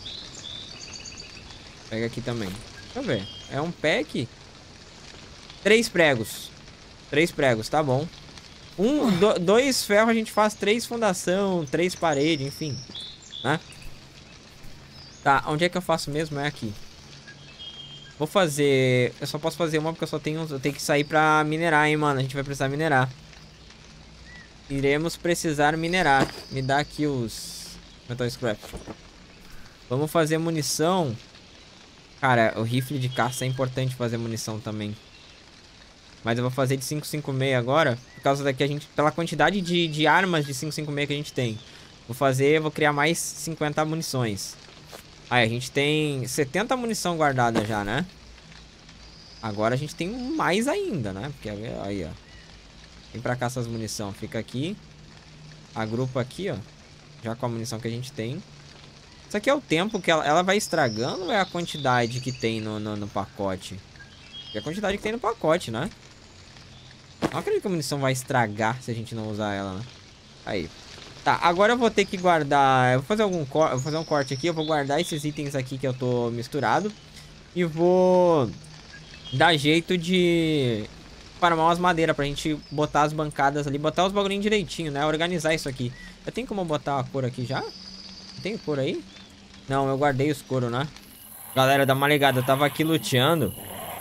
Pega aqui também. Deixa eu ver. É um pack. 3 pregos. 3 pregos, tá bom. 2 ferros a gente faz 3 fundação, 3 paredes, enfim. Né? Tá, onde é que eu faço mesmo? É aqui. Vou fazer... Eu só posso fazer uma porque eu só tenho... Eu tenho que sair pra minerar, hein, mano. A gente vai precisar minerar. Iremos precisar minerar. Me dá aqui os... Metal scrap. Vamos fazer munição. Cara, o rifle de caça é importante fazer munição também. Mas eu vou fazer de 5,56 agora. Por causa daqui a gente... Pela quantidade de armas de 5,56 que a gente tem. Vou criar mais 50 munições. Aí, a gente tem 70 munição guardada já, né? Agora a gente tem mais ainda, né? Porque aí, ó. Vem pra cá essas munição. Fica aqui. Agrupa aqui, ó. Já com a munição que a gente tem. Isso aqui é o tempo que ela vai estragando ou é a quantidade que tem no pacote? É a quantidade que tem no pacote, né? Não acredito que a munição vai estragar se a gente não usar ela, né? Aí. Tá, agora eu vou ter que guardar... Eu vou fazer vou fazer um corte aqui. Eu vou guardar esses itens aqui que eu tô misturado. E vou dar jeito de farmar umas madeiras pra gente botar as bancadas ali. Botar os bagulhinhos direitinho, né? Organizar isso aqui. Eu tenho como botar a cor aqui já? Tem cor aí? Não, eu guardei os couro, né? Galera, dá uma ligada. Eu tava aqui luteando.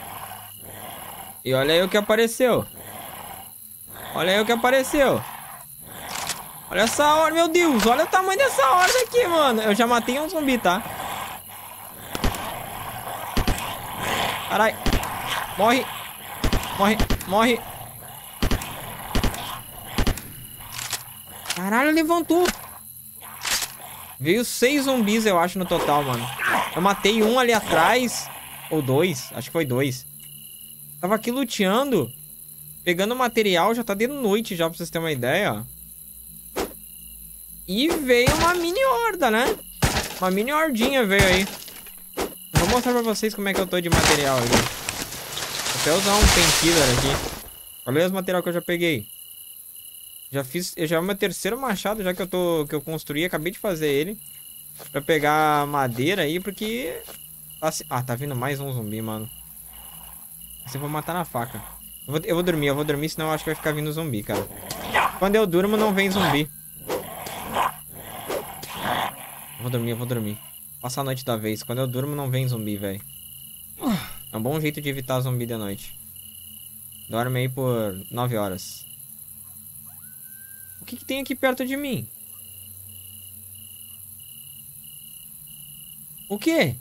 E olha aí o que apareceu. Olha aí o que apareceu. Olha essa hora, meu Deus. Olha o tamanho dessa horda aqui, mano. Eu já matei um zumbi, tá? Caralho. Morre. Morre. Morre. Caralho, levantou. Veio 6 zumbis, eu acho, no total, mano. Eu matei um ali atrás. Ou 2. Acho que foi 2. Tava aqui luteando. Pegando material. Já tá de noite já, pra vocês terem uma ideia, ó. E veio uma mini horda, né? Uma mini hordinha veio aí. Vou mostrar pra vocês como é que eu tô de material aqui. Vou até usar um painkiller aqui. Olha os material que eu já peguei. Já é o meu terceiro machado já que eu construí. Acabei de fazer ele. Pra pegar madeira aí, porque... Ah, tá vindo mais um zumbi, mano. Esse eu vou matar na faca. Eu vou dormir, senão eu acho que vai ficar vindo zumbi, cara. Quando eu durmo, não vem zumbi. Eu vou dormir. Passa a noite da vez. Quando eu durmo, não vem zumbi, velho. É um bom jeito de evitar zumbi de noite. Dorme aí por 9 horas. O que tem aqui perto de mim? O quê?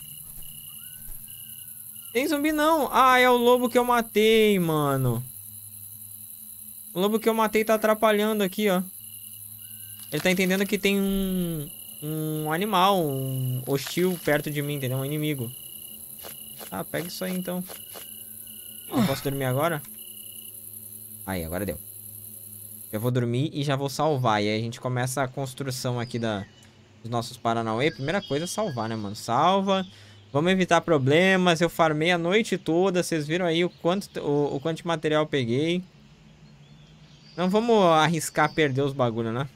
Tem zumbi não. Ah, é o lobo que eu matei, mano. O lobo que eu matei tá atrapalhando aqui, ó. Ele tá entendendo que tem um animal, um hostil perto de mim, entendeu? Um inimigo. Ah, pega isso aí então. Eu posso dormir agora? Aí, agora deu. Eu vou dormir e já vou salvar. E aí a gente começa a construção aqui dos nossos Paranauê. Primeira coisa é salvar, né, mano? Salva. Vamos evitar problemas. Eu farmei a noite toda. Vocês viram aí o quanto de material eu peguei. Não vamos arriscar perder os bagulho, né?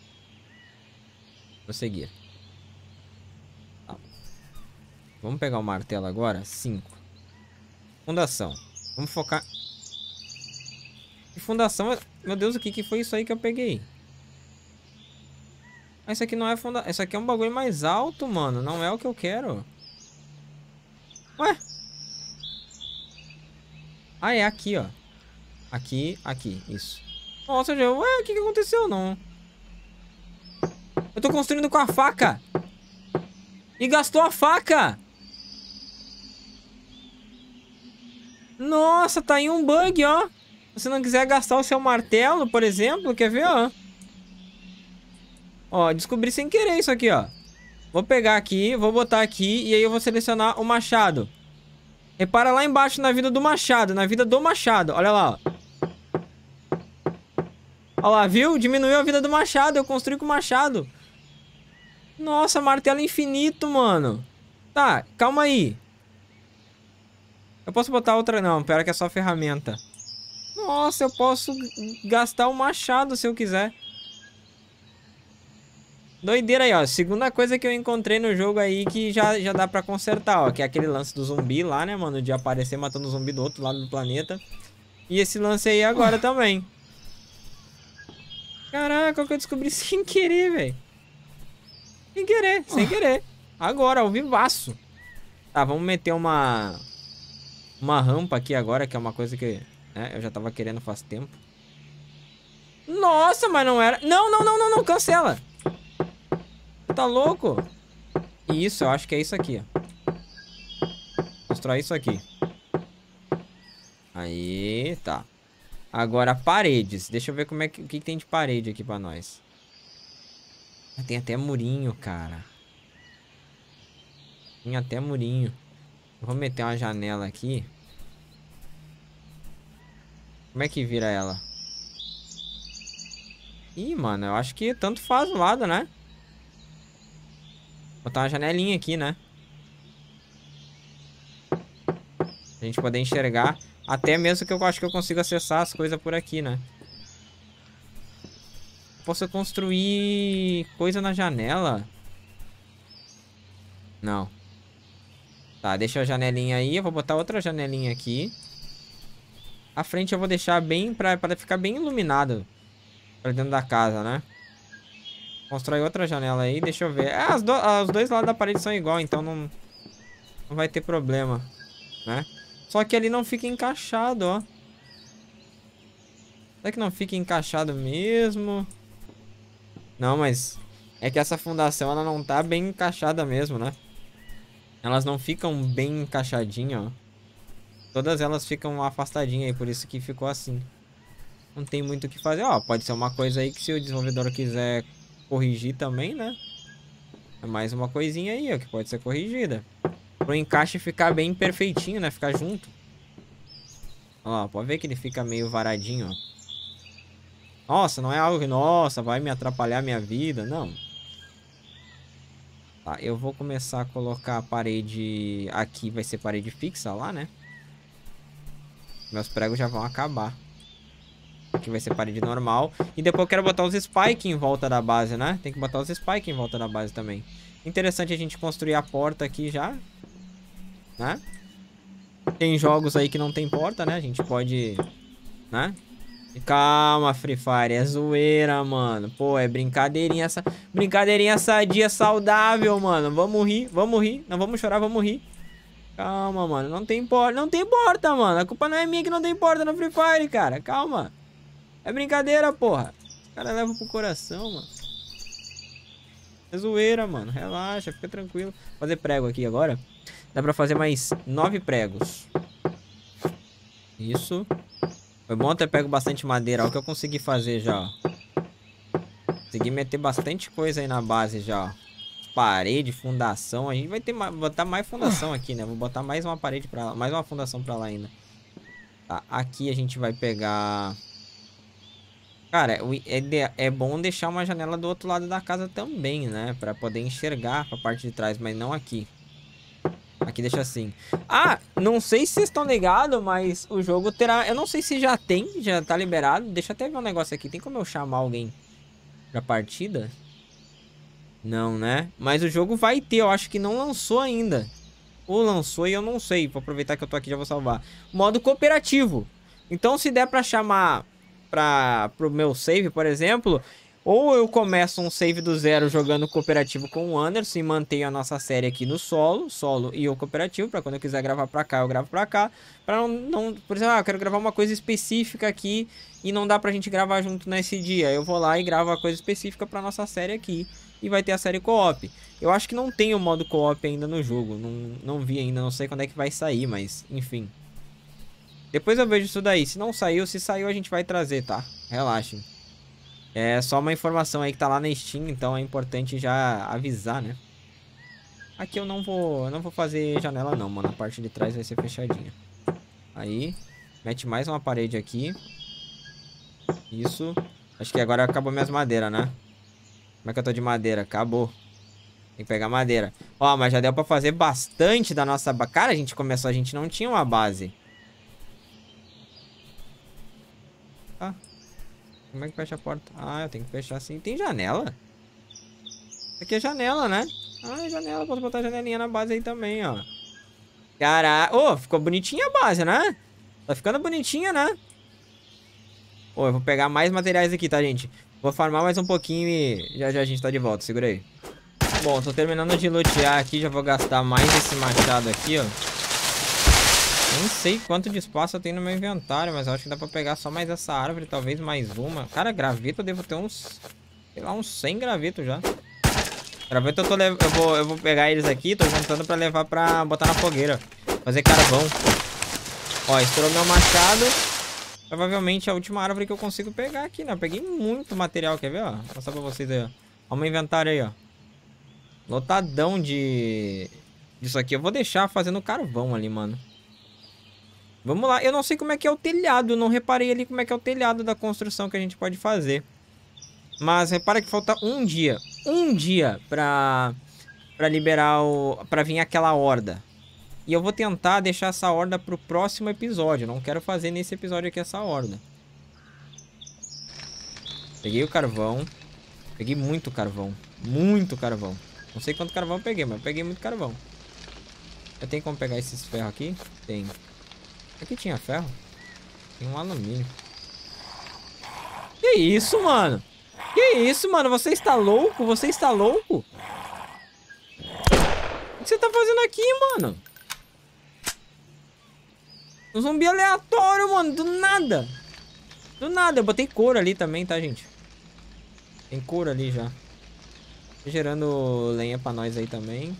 Vou seguir. Tá. Vamos pegar o martelo agora. 5. Fundação. Vamos focar... Que fundação? Meu Deus, o que foi isso aí que eu peguei? Ah, isso aqui não é fundação. Isso aqui é um bagulho mais alto, mano. Não é o que eu quero. Ué? Ah, é aqui, ó. Aqui, aqui. Isso. Nossa, ué, o que aconteceu? Não. Eu tô construindo com a faca. E gastou a faca. Nossa, tá aí um bug, ó. Se você não quiser gastar o seu martelo, por exemplo, quer ver, ó? Ó, descobri sem querer isso aqui, ó. Vou pegar aqui, vou botar aqui e aí eu vou selecionar o machado. Repara lá embaixo na vida do machado, na vida do machado. Olha lá, ó. Olha lá, viu? Diminuiu a vida do machado, eu construí com o machado. Nossa, martelo infinito, mano. Tá, calma aí. Eu posso botar outra? Não, pera que é só ferramenta. Nossa, eu posso gastar o machado se eu quiser. Doideira aí, ó. Segunda coisa que eu encontrei no jogo aí que já dá pra consertar, ó. Que é aquele lance do zumbi lá, né, mano? De aparecer matando o zumbi do outro lado do planeta. E esse lance aí agora também. Caraca, o que eu descobri sem querer, velho. Sem querer, sem querer. Agora, ao vivaço. Tá, vamos meter uma rampa aqui agora, que é uma coisa que... eu já tava querendo faz tempo. Nossa, mas não era... Não, cancela. Você tá louco? Isso, eu acho que é isso aqui, ó. Constrói isso aqui. Aí, tá. Agora, paredes. Deixa eu ver como é que, o que tem de parede aqui pra nós. Tem até murinho, cara. Tem até murinho. Vou meter uma janela aqui. Como é que vira ela? Ih, mano, eu acho que tanto faz o lado, né? Botar uma janelinha aqui, né? A gente poder enxergar. Até mesmo que eu acho que eu consigo acessar as coisas por aqui, né? Posso construir coisa na janela? Não. Tá, deixa a janelinha aí. Eu vou botar outra janelinha aqui. A frente eu vou deixar bem pra ficar bem iluminado. Pra dentro da casa, né? Constrói outra janela aí. Deixa eu ver. Os dois lados da parede são igual, então não vai ter problema, né? Só que ali não fica encaixado, ó. Será que não fica encaixado mesmo? Não, mas... é que essa fundação, ela não tá bem encaixada mesmo, né? Elas não ficam bem encaixadinhas, ó. Todas elas ficam afastadinhas aí, por isso que ficou assim. Não tem muito o que fazer, ó. Pode ser uma coisa aí que se o desenvolvedor quiser corrigir também, né? É mais uma coisinha aí, ó, que pode ser corrigida. Pro encaixe ficar bem perfeitinho, né? Ficar junto. Ó, pode ver que ele fica meio varadinho, ó. Nossa, não é algo que... nossa, vai me atrapalhar a minha vida. Não. Tá, eu vou começar a colocar a parede... aqui vai ser parede fixa lá, né? Meus pregos já vão acabar. Aqui vai ser parede normal. E depois eu quero botar os spikes em volta da base, né? Tem que botar os spikes em volta da base também. Interessante a gente construir a porta aqui já, né? Tem jogos aí que não tem porta, né? A gente pode... né? Calma, Free Fire, é zoeira, mano. Pô, é brincadeirinha essa... brincadeirinha sadia, saudável, mano. Vamos rir, vamos rir. Não vamos chorar, vamos rir. Calma, mano. Não tem porta, não tem porta, mano. A culpa não é minha que não tem porta no Free Fire, cara. Calma. É brincadeira, porra. Os caras levam pro coração, mano. É zoeira, mano. Relaxa, fica tranquilo. Vou fazer prego aqui agora. Dá pra fazer mais 9 pregos. Isso. Foi bom ter pego bastante madeira. Olha o que eu consegui fazer já, ó. Consegui meter bastante coisa aí na base já, ó. Parede, fundação. A gente vai ter botar mais fundação aqui, né? Vou botar mais uma parede pra lá. Mais uma fundação pra lá ainda. Tá, aqui a gente vai pegar... cara, é bom deixar uma janela do outro lado da casa também, né? Pra poder enxergar pra parte de trás, mas não aqui. Aqui deixa assim. Ah, não sei se vocês estão ligados, mas o jogo terá... Eu não sei se já tem, já tá liberado. Deixa eu até ver um negócio aqui. Tem como eu chamar alguém pra partida? Não, né? Mas o jogo vai ter, eu acho que não lançou ainda. Ou lançou e eu não sei. Vou aproveitar que eu tô aqui, já vou salvar. Modo cooperativo. Então se der pra chamar pro meu save, por exemplo... Ou eu começo um save do zero jogando cooperativo com o Anderson e mantenho a nossa série aqui no solo e o cooperativo, pra quando eu quiser gravar pra cá, eu gravo pra cá. Pra não por exemplo, eu quero gravar uma coisa específica aqui e não dá pra gente gravar junto nesse dia. Eu vou lá e gravo a coisa específica pra nossa série aqui e vai ter a série co-op. Eu acho que não tem o modo co-op ainda no jogo, não vi ainda, não sei quando é que vai sair, mas enfim. Depois eu vejo isso daí, se não saiu, se saiu a gente vai trazer, tá? Relaxem. É só uma informação aí que tá lá na Steam, então é importante já avisar, né? Aqui eu não vou fazer janela não, mano. A parte de trás vai ser fechadinha. Aí, mete mais uma parede aqui. Isso. Acho que agora acabou minhas madeiras, né? Como é que eu tô de madeira? Acabou. Tem que pegar madeira. Ó, mas já deu pra fazer bastante da nossa... Cara, a gente começou, a gente não tinha uma base. Ah. Como é que fecha a porta? Ah, eu tenho que fechar assim. Tem janela? Isso aqui é janela, né? Ah, é janela. Posso botar a janelinha na base aí também, ó. Caraca. Ô, ficou bonitinha a base, né? Tá ficando bonitinha, né? Ô, eu vou pegar mais materiais aqui, tá, gente? Vou farmar mais um pouquinho e já já a gente tá de volta. Segura aí. Bom, tô terminando de lutear aqui. Já vou gastar mais esse machado aqui, ó. Nem sei quanto de espaço eu tenho no meu inventário, mas eu acho que dá pra pegar só mais essa árvore, talvez mais uma. Cara, graveto eu devo ter uns... sei lá, uns 100 gravetos já. Graveto eu vou pegar eles aqui, tô juntando pra levar pra botar na fogueira. Fazer carvão. Ó, estourou meu machado. Provavelmente é a última árvore que eu consigo pegar aqui, né? Eu peguei muito material, quer ver, ó? Vou mostrar pra vocês aí, ó. Ó o meu inventário aí, ó. Lotadão disso aqui. Eu vou deixar fazendo carvão ali, mano. Vamos lá, eu não sei como é que é o telhado, não reparei ali como é que é o telhado da construção que a gente pode fazer. Mas repara que falta um dia pra liberar pra vir aquela horda. E eu vou tentar deixar essa horda pro próximo episódio, não quero fazer nesse episódio aqui essa horda. Peguei o carvão, peguei muito carvão, Não sei quanto carvão eu peguei, mas eu peguei muito carvão. Eu tenho como pegar esses ferros aqui? Tem. Aqui tinha ferro. Tem um alumínio. Que isso, mano? Que isso, mano? Você está louco? Você está louco? O que você tá fazendo aqui, mano? Um zumbi aleatório, mano. Do nada. Do nada. Eu botei couro ali também, tá, gente? Tem couro ali já. Tô gerando lenha pra nós aí também.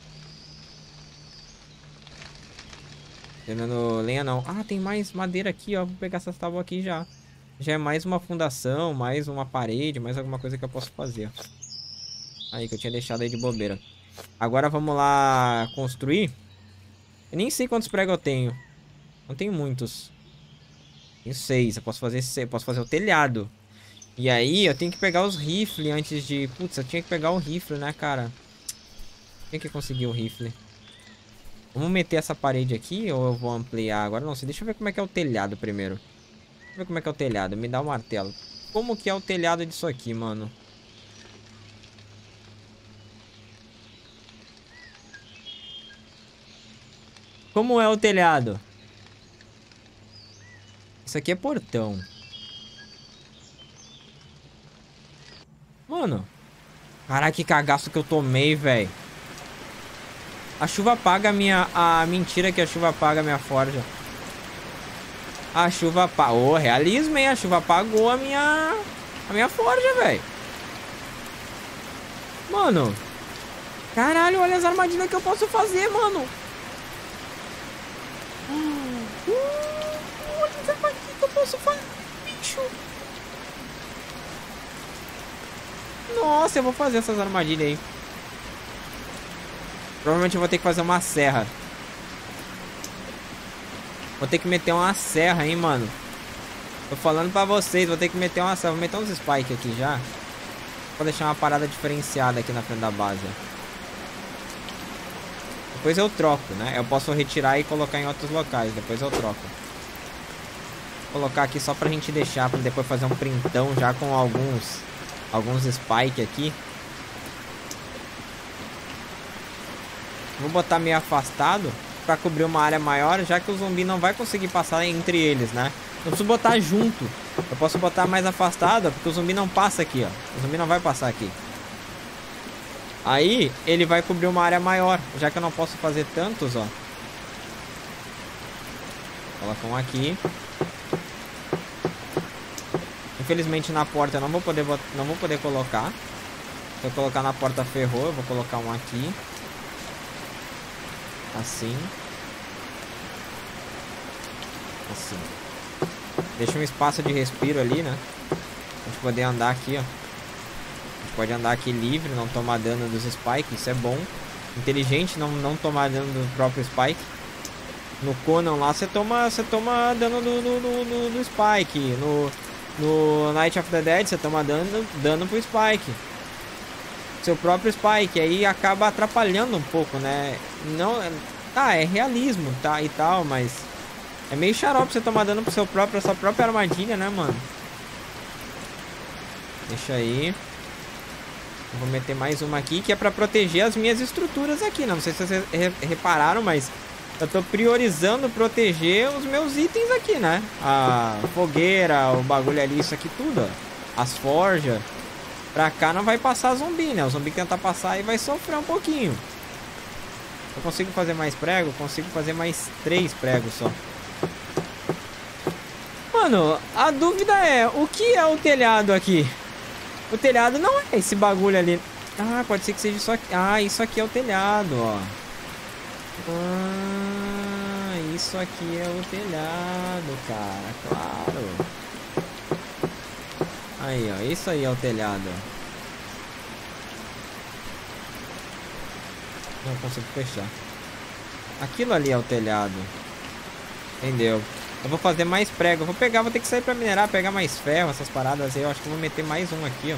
Gerando lenha não. Ah, tem mais madeira aqui, ó. Vou pegar essas tábuas aqui já. Já é mais uma fundação, mais uma parede, mais alguma coisa que eu posso fazer. Aí, que eu tinha deixado aí de bobeira. Agora vamos lá construir. Eu nem sei quantos pregos eu tenho. Não tenho muitos. Tenho 6. Eu posso fazer o telhado. E aí, eu tenho que pegar os rifles antes de... Putz, eu tinha que pegar o rifle, né, cara? Tinha que conseguir o rifle. Vamos meter essa parede aqui ou eu vou ampliar agora? Não sei, deixa eu ver como é que é o telhado primeiro. Deixa eu ver como é que é o telhado. Me dá o martelo. Como que é o telhado disso aqui, mano? Como é o telhado? Isso aqui é portão. Mano. Caraca, que cagaço que eu tomei, velho. A chuva apaga a minha... A mentira que a chuva apaga a minha forja. A chuva apagou. Oh, realismo, hein? A chuva apagou a minha forja, velho. Mano. Caralho, olha as armadilhas que eu posso fazer, mano. Olha as armadilhas que eu posso fazer, bicho. Nossa, eu vou fazer essas armadilhas aí. Provavelmente eu vou ter que fazer uma serra. Vou ter que meter uma serra, hein, mano. Tô falando pra vocês, vou ter que meter uma serra. Vou meter uns spikes aqui já. Vou deixar uma parada diferenciada aqui na frente da base. Depois eu troco, né? Eu posso retirar e colocar em outros locais. Depois eu troco. Vou colocar aqui só pra gente deixar, pra depois fazer um printão já com alguns spike aqui. Vou botar meio afastado pra cobrir uma área maior, já que o zumbi não vai conseguir passar entre eles, né? Eu preciso botar junto. Eu posso botar mais afastado, porque o zumbi não passa aqui, ó. O zumbi não vai passar aqui. Aí, ele vai cobrir uma área maior, já que eu não posso fazer tantos, ó. Coloca um aqui. Infelizmente na porta eu não vou poder colocar. Se eu colocar na porta ferrou, eu vou colocar um aqui. Assim. Assim. Deixa um espaço de respiro ali, né? A gente poder andar aqui, ó. A gente pode andar aqui livre, não tomar dano dos spikes, isso é bom. Inteligente, não tomar dano do próprio spike. No Conan lá você toma dano do spike. No Night of the Dead você toma dano pro spike. Seu próprio spike. Aí acaba atrapalhando um pouco, né? Não, tá, é realismo, tá, e tal, mas é meio xarope você tomar dano pro sua própria armadilha, né, mano? Deixa aí. Eu vou meter mais uma aqui, que é pra proteger as minhas estruturas aqui. Não sei se vocês repararam, mas eu tô priorizando proteger os meus itens aqui, né? A fogueira, o bagulho ali, isso aqui tudo, ó. As forjas. Pra cá não vai passar zumbi, né? O zumbi que tentar passar e vai sofrer um pouquinho. Eu consigo fazer mais prego? Consigo fazer mais 3 pregos só. Mano, a dúvida é, o que é o telhado aqui? O telhado não é esse bagulho ali. Ah, pode ser que seja isso aqui. Ah, isso aqui é o telhado, ó. Ah, isso aqui é o telhado, cara. Claro. Aí, ó. Isso aí é o telhado. Não consigo fechar. Aquilo ali é o telhado. Entendeu? Eu vou fazer mais prego. Vou ter que sair pra minerar, pegar mais ferro, essas paradas aí. Eu acho que eu vou meter mais um aqui, ó.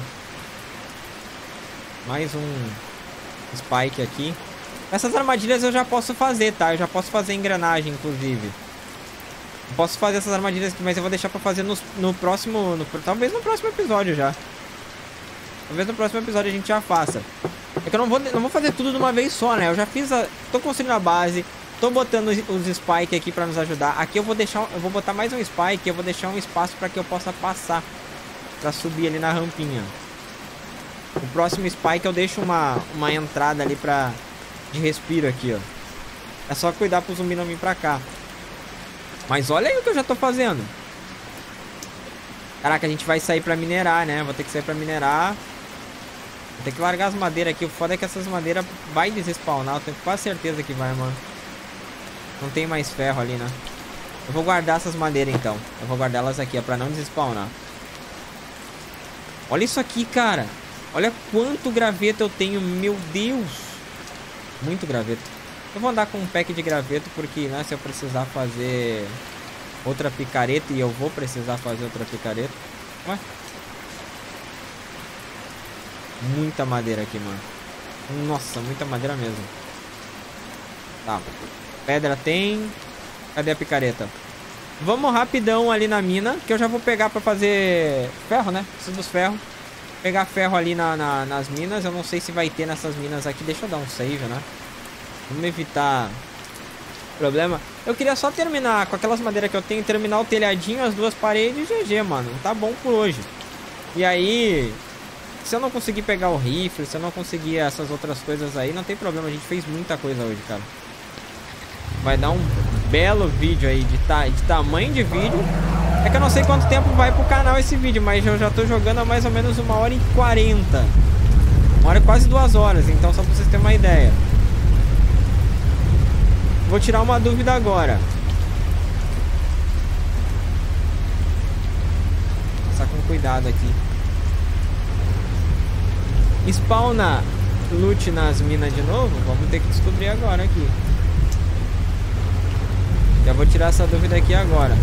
Mais um spike aqui. Essas armadilhas eu já posso fazer, tá? Eu já posso fazer engrenagem, inclusive. Eu posso fazer essas armadilhas aqui, mas eu vou deixar pra fazer no próximo... talvez no próximo episódio já. Talvez no próximo episódio a gente já faça. É que eu não vou fazer tudo de uma vez só, né? Eu já fiz a... tô construindo a base. Tô botando os spike aqui pra nos ajudar. Aqui eu vou botar mais um spike. Eu vou deixar um espaço pra que eu possa passar. Pra subir ali na rampinha. O próximo spike eu deixo uma entrada ali de respiro aqui, ó. É só cuidar pro zumbi não vir pra cá. Mas olha aí o que eu já tô fazendo. Caraca, a gente vai sair pra minerar, né? Vou ter que sair pra minerar. Vou ter que largar as madeiras aqui. O foda é que essas madeiras vai desespawnar. Eu tenho quase certeza que vai, mano. Não tem mais ferro ali, né? Eu vou guardar essas madeiras, então. Eu vou guardar elas aqui, ó, pra não desespawnar. Olha isso aqui, cara. Olha quanto graveto eu tenho. Meu Deus. Muito graveto. Eu vou andar com um pack de graveto porque, né, se eu precisar fazer outra picareta, e eu vou precisar fazer outra picareta. Ué? Muita madeira aqui, mano. Nossa, muita madeira mesmo. Tá. Pedra tem. Cadê a picareta? Vamos rapidão ali na mina, que eu já vou pegar pra fazer ferro, né? Preciso dos ferros. Pegar ferro ali nas minas. Eu não sei se vai ter nessas minas aqui. Deixa eu dar um save, né? Vamos evitar problema. Eu queria só terminar com aquelas madeiras que eu tenho. Terminar o telhadinho, as duas paredes e GG, mano. Tá bom por hoje. E aí, se eu não conseguir pegar o rifle, se eu não conseguir essas outras coisas aí, não tem problema. A gente fez muita coisa hoje, cara. Vai dar um belo vídeo aí de tamanho de vídeo. É que eu não sei quanto tempo vai pro canal esse vídeo, mas eu já tô jogando há mais ou menos 1h40. 1h, quase 2 horas. Então, só pra vocês terem uma ideia. Vou tirar uma dúvida agora. Passar com cuidado aqui. Spawna loot nas minas de novo? Vamos ter que descobrir agora aqui. Já vou tirar essa dúvida aqui agora.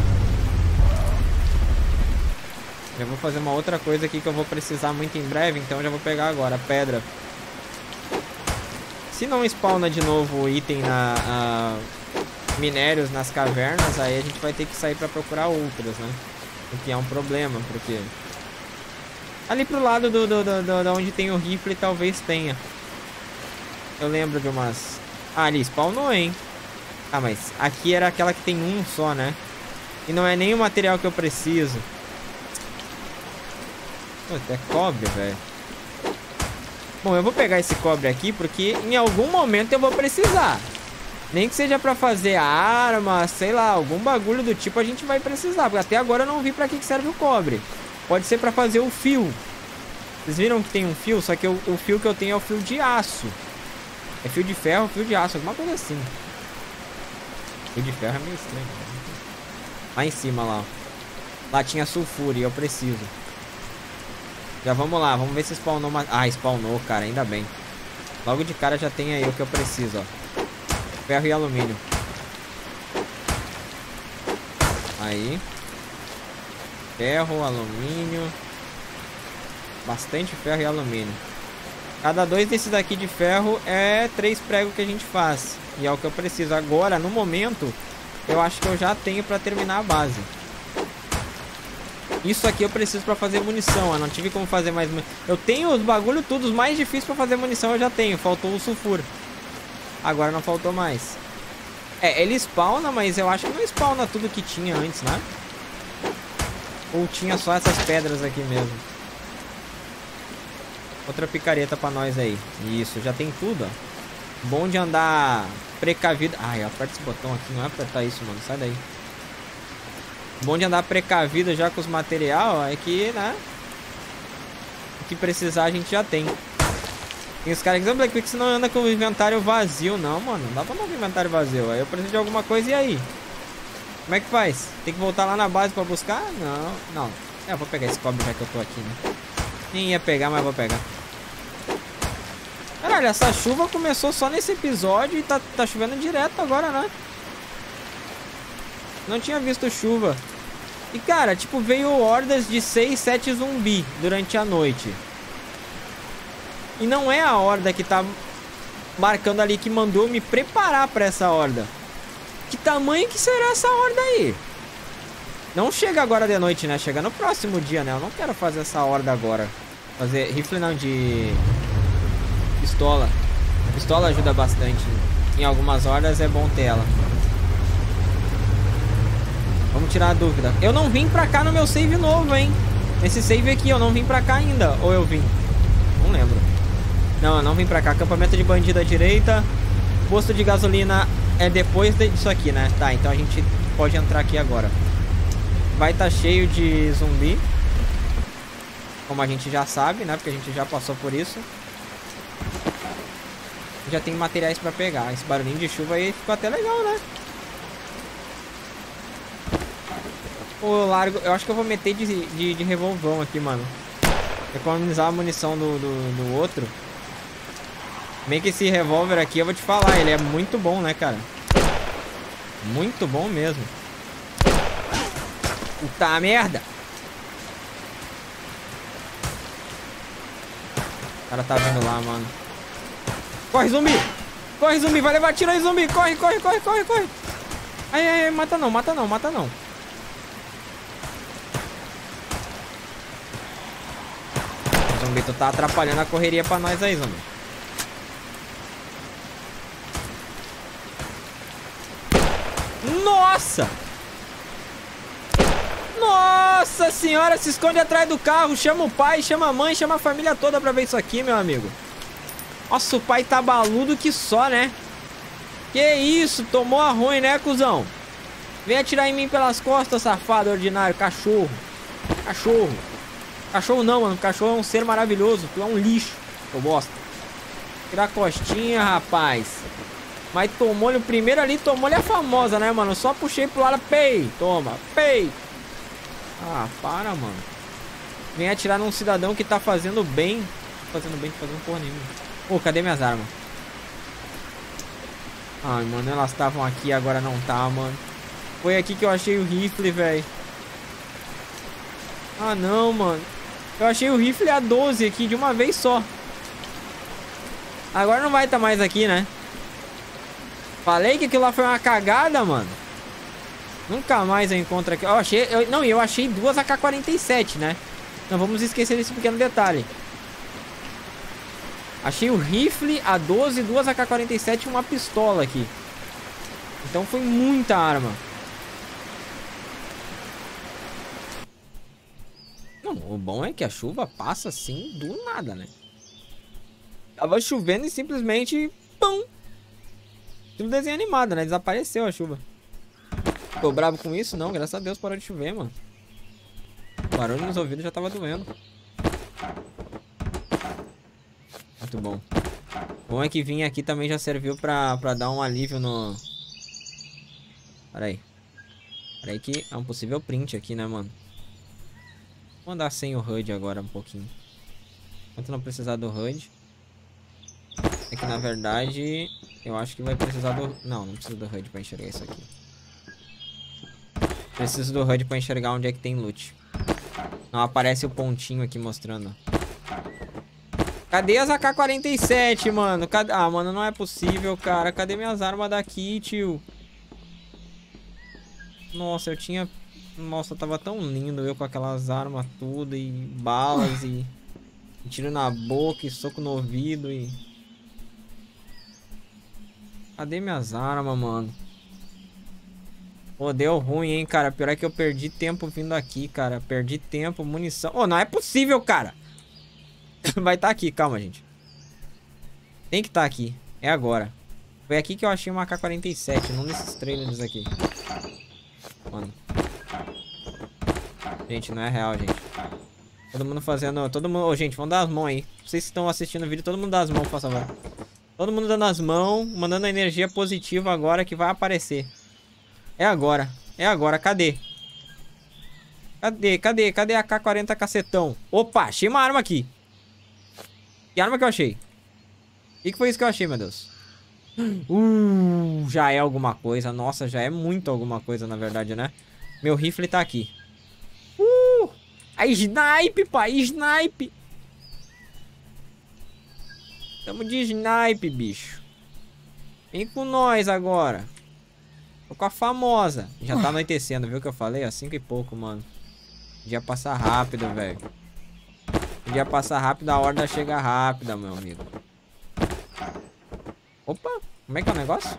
Já vou fazer uma outra coisa aqui que eu vou precisar muito em breve. Então já vou pegar agora. Pedra. Se não spawna de novo o item minérios nas cavernas, aí a gente vai ter que sair pra procurar outras, né? O que é um problema, porque... ali pro lado da onde tem o rifle talvez tenha. Eu lembro de umas... ah, ali spawnou, hein? Ah, mas aqui era aquela que tem um só, né? E não é nem o material que eu preciso. Pô, até cobre, velho. Bom, eu vou pegar esse cobre aqui porque em algum momento eu vou precisar. Nem que seja pra fazer arma, sei lá, algum bagulho do tipo a gente vai precisar. Porque até agora eu não vi pra que serve o cobre. Pode ser pra fazer o fio. Vocês viram que tem um fio? Só que o fio que eu tenho é o fio de aço. É fio de ferro, fio de aço, alguma coisa assim. Fio de ferro é meio estranho. Lá em cima, lá, ó. Lá tinha sulfuro e eu preciso. Já vamos lá, vamos ver se spawnou uma... ah, spawnou, cara, ainda bem. Logo de cara já tem aí o que eu preciso, ó. Ferro e alumínio. Aí. Ferro, alumínio. Bastante ferro e alumínio. Cada 2 desses daqui de ferro é 3 pregos que a gente faz. E é o que eu preciso. Agora, no momento, eu acho que eu já tenho pra terminar a base. Isso aqui eu preciso pra fazer munição. Eu não tive como fazer mais munição. Eu tenho os bagulho tudo, os mais difíceis pra fazer munição eu já tenho. Faltou o sulfuro. Agora não faltou mais. É, ele spawna, mas eu acho que não spawna tudo que tinha antes, né? Ou tinha só essas pedras aqui mesmo. Outra picareta pra nós aí. Isso, já tem tudo, ó. Bom de andar precavido. Ai, aperta esse botão aqui. Não é apertar isso, mano. Sai daí. Bom de andar precavido já com os material é que, né? O que precisar a gente já tem. Tem os caras que dizem, Black, por que você não anda com o inventário vazio? Não, mano. Não dá pra andar com o inventário vazio. Aí eu preciso de alguma coisa e aí? Como é que faz? Tem que voltar lá na base pra buscar? Não, não. É, eu vou pegar esse cobre já que eu tô aqui, né? Nem ia pegar, mas vou pegar. Caralho, essa chuva começou só nesse episódio e tá chovendo direto agora, né? Não tinha visto chuva. E cara, tipo, veio hordas de 6, 7 zumbi durante a noite. E não é a horda que tá marcando ali que mandou me preparar pra essa horda. Que tamanho que será essa horda aí? Não chega agora de noite, né? Chega no próximo dia, né? Eu não quero fazer essa horda agora. Fazer rifle não, de pistola. Pistola ajuda bastante. Em algumas hordas é bom ter ela. Vamos tirar a dúvida. Eu não vim pra cá no meu save novo, hein? Nesse save aqui, eu não vim pra cá ainda. Ou eu vim? Não lembro. Não, eu não vim pra cá. Acampamento de bandido à direita. Posto de gasolina é depois disso aqui, né? Tá, então a gente pode entrar aqui agora. Vai estar cheio de zumbi. Como a gente já sabe, né? Porque a gente já passou por isso. Já tem materiais pra pegar. Esse barulhinho de chuva aí ficou até legal, né? Pô, largo. Eu acho que eu vou meter de revolvão aqui, mano. Economizar a munição do outro. Bem que esse revólver aqui, eu vou te falar, ele é muito bom, né, cara? Muito bom mesmo. Puta merda! O cara tá vindo lá, mano. Corre, zumbi! Corre, zumbi! Vai levar tiro aí, zumbi! Corre, corre, corre, corre, corre! Ai, ai, ai, mata não, mata não, mata não. Zumbi, tu tá atrapalhando a correria pra nós aí, zumbi. Nossa! Nossa senhora, se esconde atrás do carro. Chama o pai, chama a mãe, chama a família toda pra ver isso aqui, meu amigo. Nossa, o pai tá baludo que só, né? Que isso, tomou a ruim, né, cuzão? Vem atirar em mim pelas costas, safado ordinário, cachorro. Cachorro. Cachorro não, mano, cachorro é um ser maravilhoso. Tu é um lixo, eu gosto. Tirar a costinha, rapaz. Mas tomou-lhe o primeiro ali, tomou-lhe a famosa, né, mano? Só puxei pro lado, pei, toma, pei. Ah, para, mano. Vem atirar num cidadão que tá fazendo bem. Fazendo porra nenhuma. Pô, cadê minhas armas? Ai, mano, elas estavam aqui, agora não tá, mano. Foi aqui que eu achei o rifle, velho. Ah, não, mano. Eu achei o rifle A12 aqui de uma vez só. Agora não vai estar mais aqui, né? Falei que aquilo lá foi uma cagada, mano. Nunca mais eu encontro aqui. Eu achei duas AK-47, né? Não vamos esquecer desse pequeno detalhe. Achei o rifle, a 12, duas AK-47 e uma pistola aqui. Então foi muita arma. Não, o bom é que a chuva passa assim do nada, né? Tava chovendo e simplesmente... Pum! Tipo desenho animado, né? Desapareceu a chuva. Tô bravo com isso? Não, graças a Deus parou de chover, mano. O barulho nos ouvidos já tava doendo. Muito bom. Bom é que vir aqui também já serviu pra dar um alívio no... Pera aí. Pera aí que é um possível print aqui, né, mano? Vou andar sem o HUD agora um pouquinho. Enquanto não precisar do HUD. É que na verdade eu acho que vai precisar do... Não, não precisa do HUD pra enxergar isso aqui. Preciso do HUD pra enxergar onde é que tem loot. Não aparece o pontinho aqui mostrando. Cadê as AK-47, mano? Cadê... Ah, mano, não é possível, cara. Cadê minhas armas daqui, tio? Nossa, eu tinha... Nossa, tava tão lindo eu com aquelas armas tudo e balas e tiro na boca e soco no ouvido e... Cadê minhas armas, mano? Pô, deu ruim, hein, cara. Pior é que eu perdi tempo vindo aqui, cara. Perdi tempo, munição. Ô, não é possível, cara. Vai estar aqui, calma, gente. Tem que estar aqui. É agora. Foi aqui que eu achei uma AK-47, não nesses trailers aqui. Mano. Gente, não é real, gente. Todo mundo fazendo... Todo mundo... Ô, gente, vamos dar as mãos aí. Vocês que estão assistindo o vídeo, todo mundo dá as mãos, por favor. Todo mundo dando as mãos, mandando a energia positiva agora que vai aparecer. É agora. É agora. Cadê? Cadê a AK-40 cacetão? Opa, achei uma arma aqui. Que arma que eu achei? O que foi isso que eu achei, meu Deus? Já é alguma coisa. Nossa, já é muito alguma coisa, na verdade, né? Meu rifle tá aqui. A snipe, pai, snipe. Tamo de snipe, bicho. Vem com nós agora. Tô com a famosa. Já tá anoitecendo, viu o que eu falei? Ó, 5 e pouco, mano. Podia passar rápido, velho. Podia passar rápido, a horda chega rápida, meu amigo. Opa, como é que é o negócio?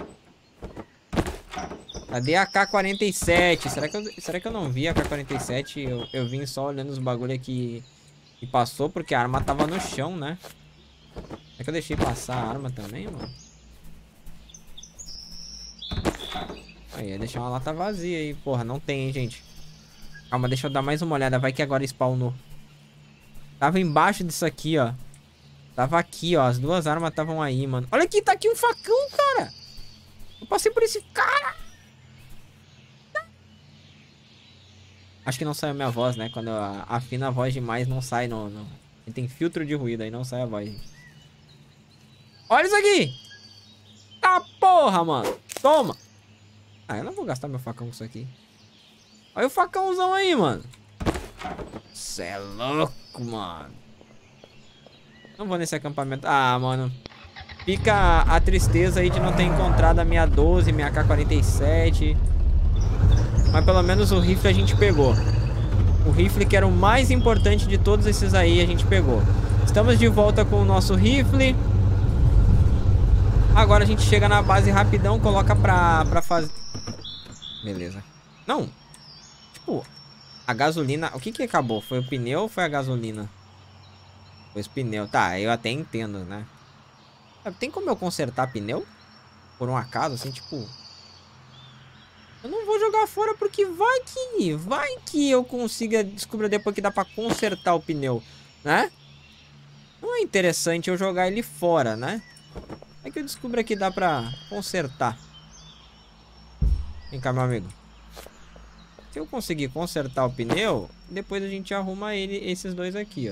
Cadê a AK-47? Será que eu não vi a AK-47? Eu vim só olhando os bagulho aqui e passou porque a arma tava no chão, né? Será que eu deixei passar a arma também, mano? Aí, ia deixar uma lata vazia aí. Porra, não tem, hein, gente. Calma, deixa eu dar mais uma olhada. Vai que agora spawnou. Tava embaixo disso aqui, ó. Tava aqui, ó. As duas armas estavam aí, mano. Olha aqui, tá aqui um facão, cara. Eu passei por esse cara. Acho que não saiu a minha voz, né? Quando eu afino a voz demais, não sai no... Tem filtro de ruído, aí não sai a voz, gente. Olha isso aqui. Tá porra, mano. Toma. Ah, eu não vou gastar meu facão com isso aqui. Olha o facãozão aí, mano. Cê é louco, mano. Não vou nesse acampamento. Ah, mano. Fica a tristeza aí de não ter encontrado a minha 12, minha AK-47. Mas pelo menos o rifle a gente pegou. O rifle que era o mais importante de todos esses aí a gente pegou. Estamos de volta com o nosso rifle. Agora a gente chega na base rapidão, coloca pra fazer... Beleza. Não. Tipo, a gasolina... O que acabou? Foi o pneu ou foi a gasolina? Foi os pneus. Tá, eu até entendo, né? Tem como eu consertar pneu? Por um acaso, assim, tipo... Eu não vou jogar fora porque vai que eu consiga descobrir depois que dá pra consertar o pneu, né? Não é interessante eu jogar ele fora, né? É que eu descubro que dá pra consertar. Vem cá, meu amigo. Se eu conseguir consertar o pneu, depois a gente arruma esses dois aqui,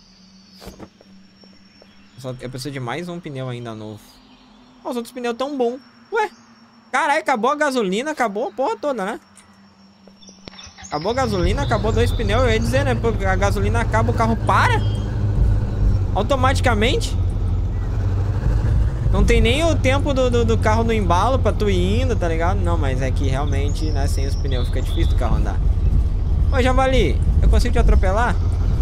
ó. Eu preciso de mais um pneu ainda novo. Os outros pneus tão bons. Ué? Caralho, acabou a gasolina, acabou a porra toda, né? Acabou a gasolina, acabou 2 pneus. Eu ia dizer, né? Porque a gasolina acaba, o carro para automaticamente. Não tem nem o tempo do carro no embalo pra tu ir indo, tá ligado? Não, mas é que realmente, né, sem os pneus fica difícil do carro andar. Ô, Javali, eu consigo te atropelar?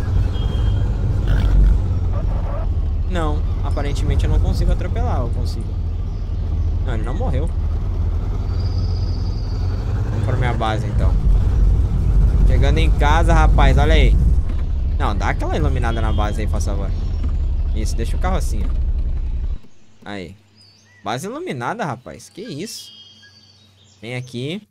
Não, aparentemente eu não consigo atropelar, eu consigo. Não, ele não morreu. Vamos pra minha base, então. Chegando em casa, rapaz, olha aí. Não, dá aquela iluminada na base aí, por favor. Isso, deixa o carro assim, ó. Aí. Base iluminada, rapaz. Que isso? Vem aqui.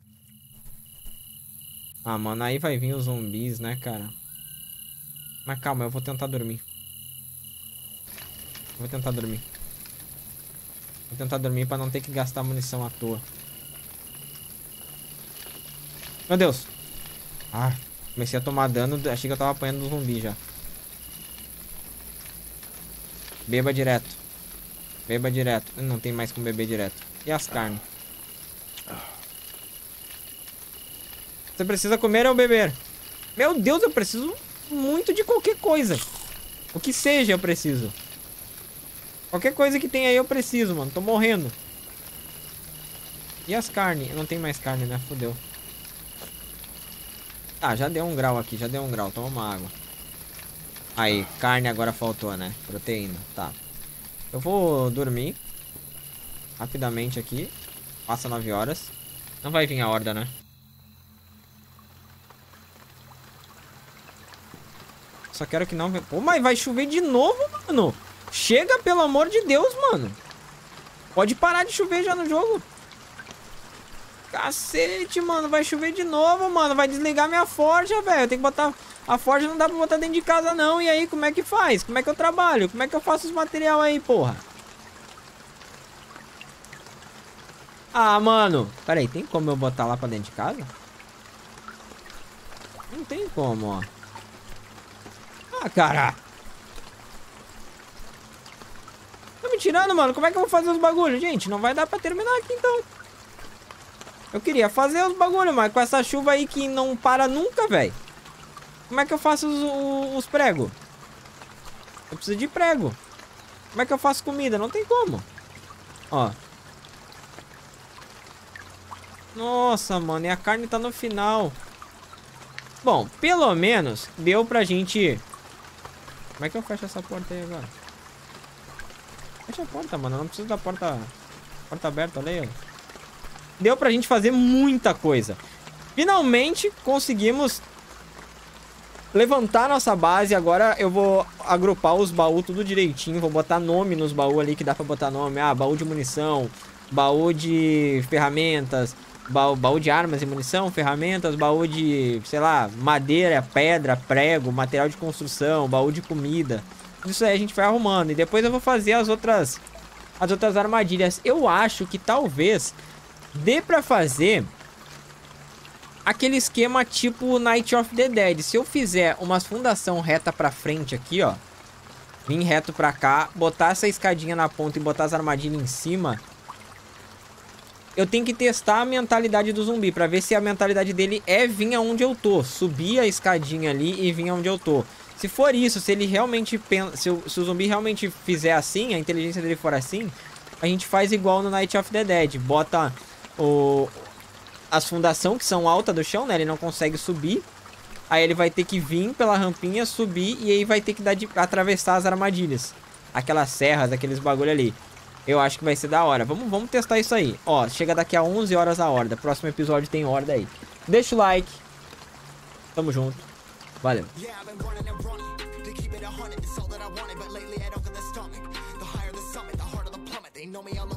Ah, mano, aí vai vir os zumbis, né, cara? Mas calma, eu vou tentar dormir. Vou tentar dormir. Vou tentar dormir pra não ter que gastar munição à toa. Meu Deus. Ah, comecei a tomar dano. Achei que eu tava apanhando do zumbi já. Beba direto. Beba direto. Não tem mais como beber direto. E as carnes? Você precisa comer ou beber? Meu Deus, eu preciso muito de qualquer coisa. O que seja, eu preciso. Qualquer coisa que tem aí eu preciso, mano. Tô morrendo. E as carnes? Não tem mais carne, né? Fudeu. Ah, já deu um grau aqui. Já deu um grau. Toma uma água. Aí, carne agora faltou, né? Proteína. Tá. Eu vou dormir. Rapidamente aqui. Passa 9 horas. Não vai vir a horda, né? Só quero que não... Pô, mas vai chover de novo, mano. Chega, pelo amor de Deus, mano. Pode parar de chover já no jogo. Cacete, mano. Vai chover de novo, mano. Vai desligar minha forja, velho. Tem que botar... A forja não dá pra botar dentro de casa, não. E aí, como é que faz? Como é que eu trabalho? Como é que eu faço os material aí, porra? Ah, mano. Pera aí, tem como eu botar lá pra dentro de casa? Não tem como, ó. Ah, cara. Tá me tirando, mano. Como é que eu vou fazer os bagulhos? Gente, não vai dar pra terminar aqui, então. Eu queria fazer os bagulhos, mas com essa chuva aí que não para nunca, velho. Como é que eu faço os pregos? Eu preciso de prego. Como é que eu faço comida? Não tem como. Ó. Nossa, mano. E a carne tá no final. Bom, pelo menos deu pra gente... Como é que eu fecho essa porta aí agora? Fecha a porta, mano. Eu não preciso da porta aberta, olha aí. Deu pra gente fazer muita coisa. Finalmente conseguimos levantar nossa base. Agora eu vou agrupar os baús tudo direitinho. Vou botar nome nos baús ali que dá pra botar nome. Ah, baú de munição, baú de ferramentas, baú de armas e munição, ferramentas, baú de, sei lá, madeira, pedra, prego, material de construção, baú de comida. Isso aí a gente vai arrumando. E depois eu vou fazer as outras armadilhas. Eu acho que talvez dê pra fazer aquele esquema tipo Night of the Dead. Se eu fizer umas fundação reta pra frente aqui, ó, vim reto pra cá, botar essa escadinha na ponta e botar as armadilhas em cima, eu tenho que testar a mentalidade do zumbi pra ver se a mentalidade dele é vir aonde eu tô, subir a escadinha ali e vir aonde eu tô. Se for isso, se ele realmente pensa, se o zumbi realmente fizer assim, a inteligência dele for assim, a gente faz igual no Night of the Dead. Bota as fundações que são altas do chão, né? Ele não consegue subir. Aí ele vai ter que vir pela rampinha, subir, e aí vai ter que atravessar as armadilhas. Aquelas serras, aqueles bagulho ali. Eu acho que vai ser da hora. Vamos testar isso aí. Ó, chega daqui a 11 horas a horda. Próximo episódio tem horda aí. Deixa o like. Tamo junto. Valeu. They know me, I'm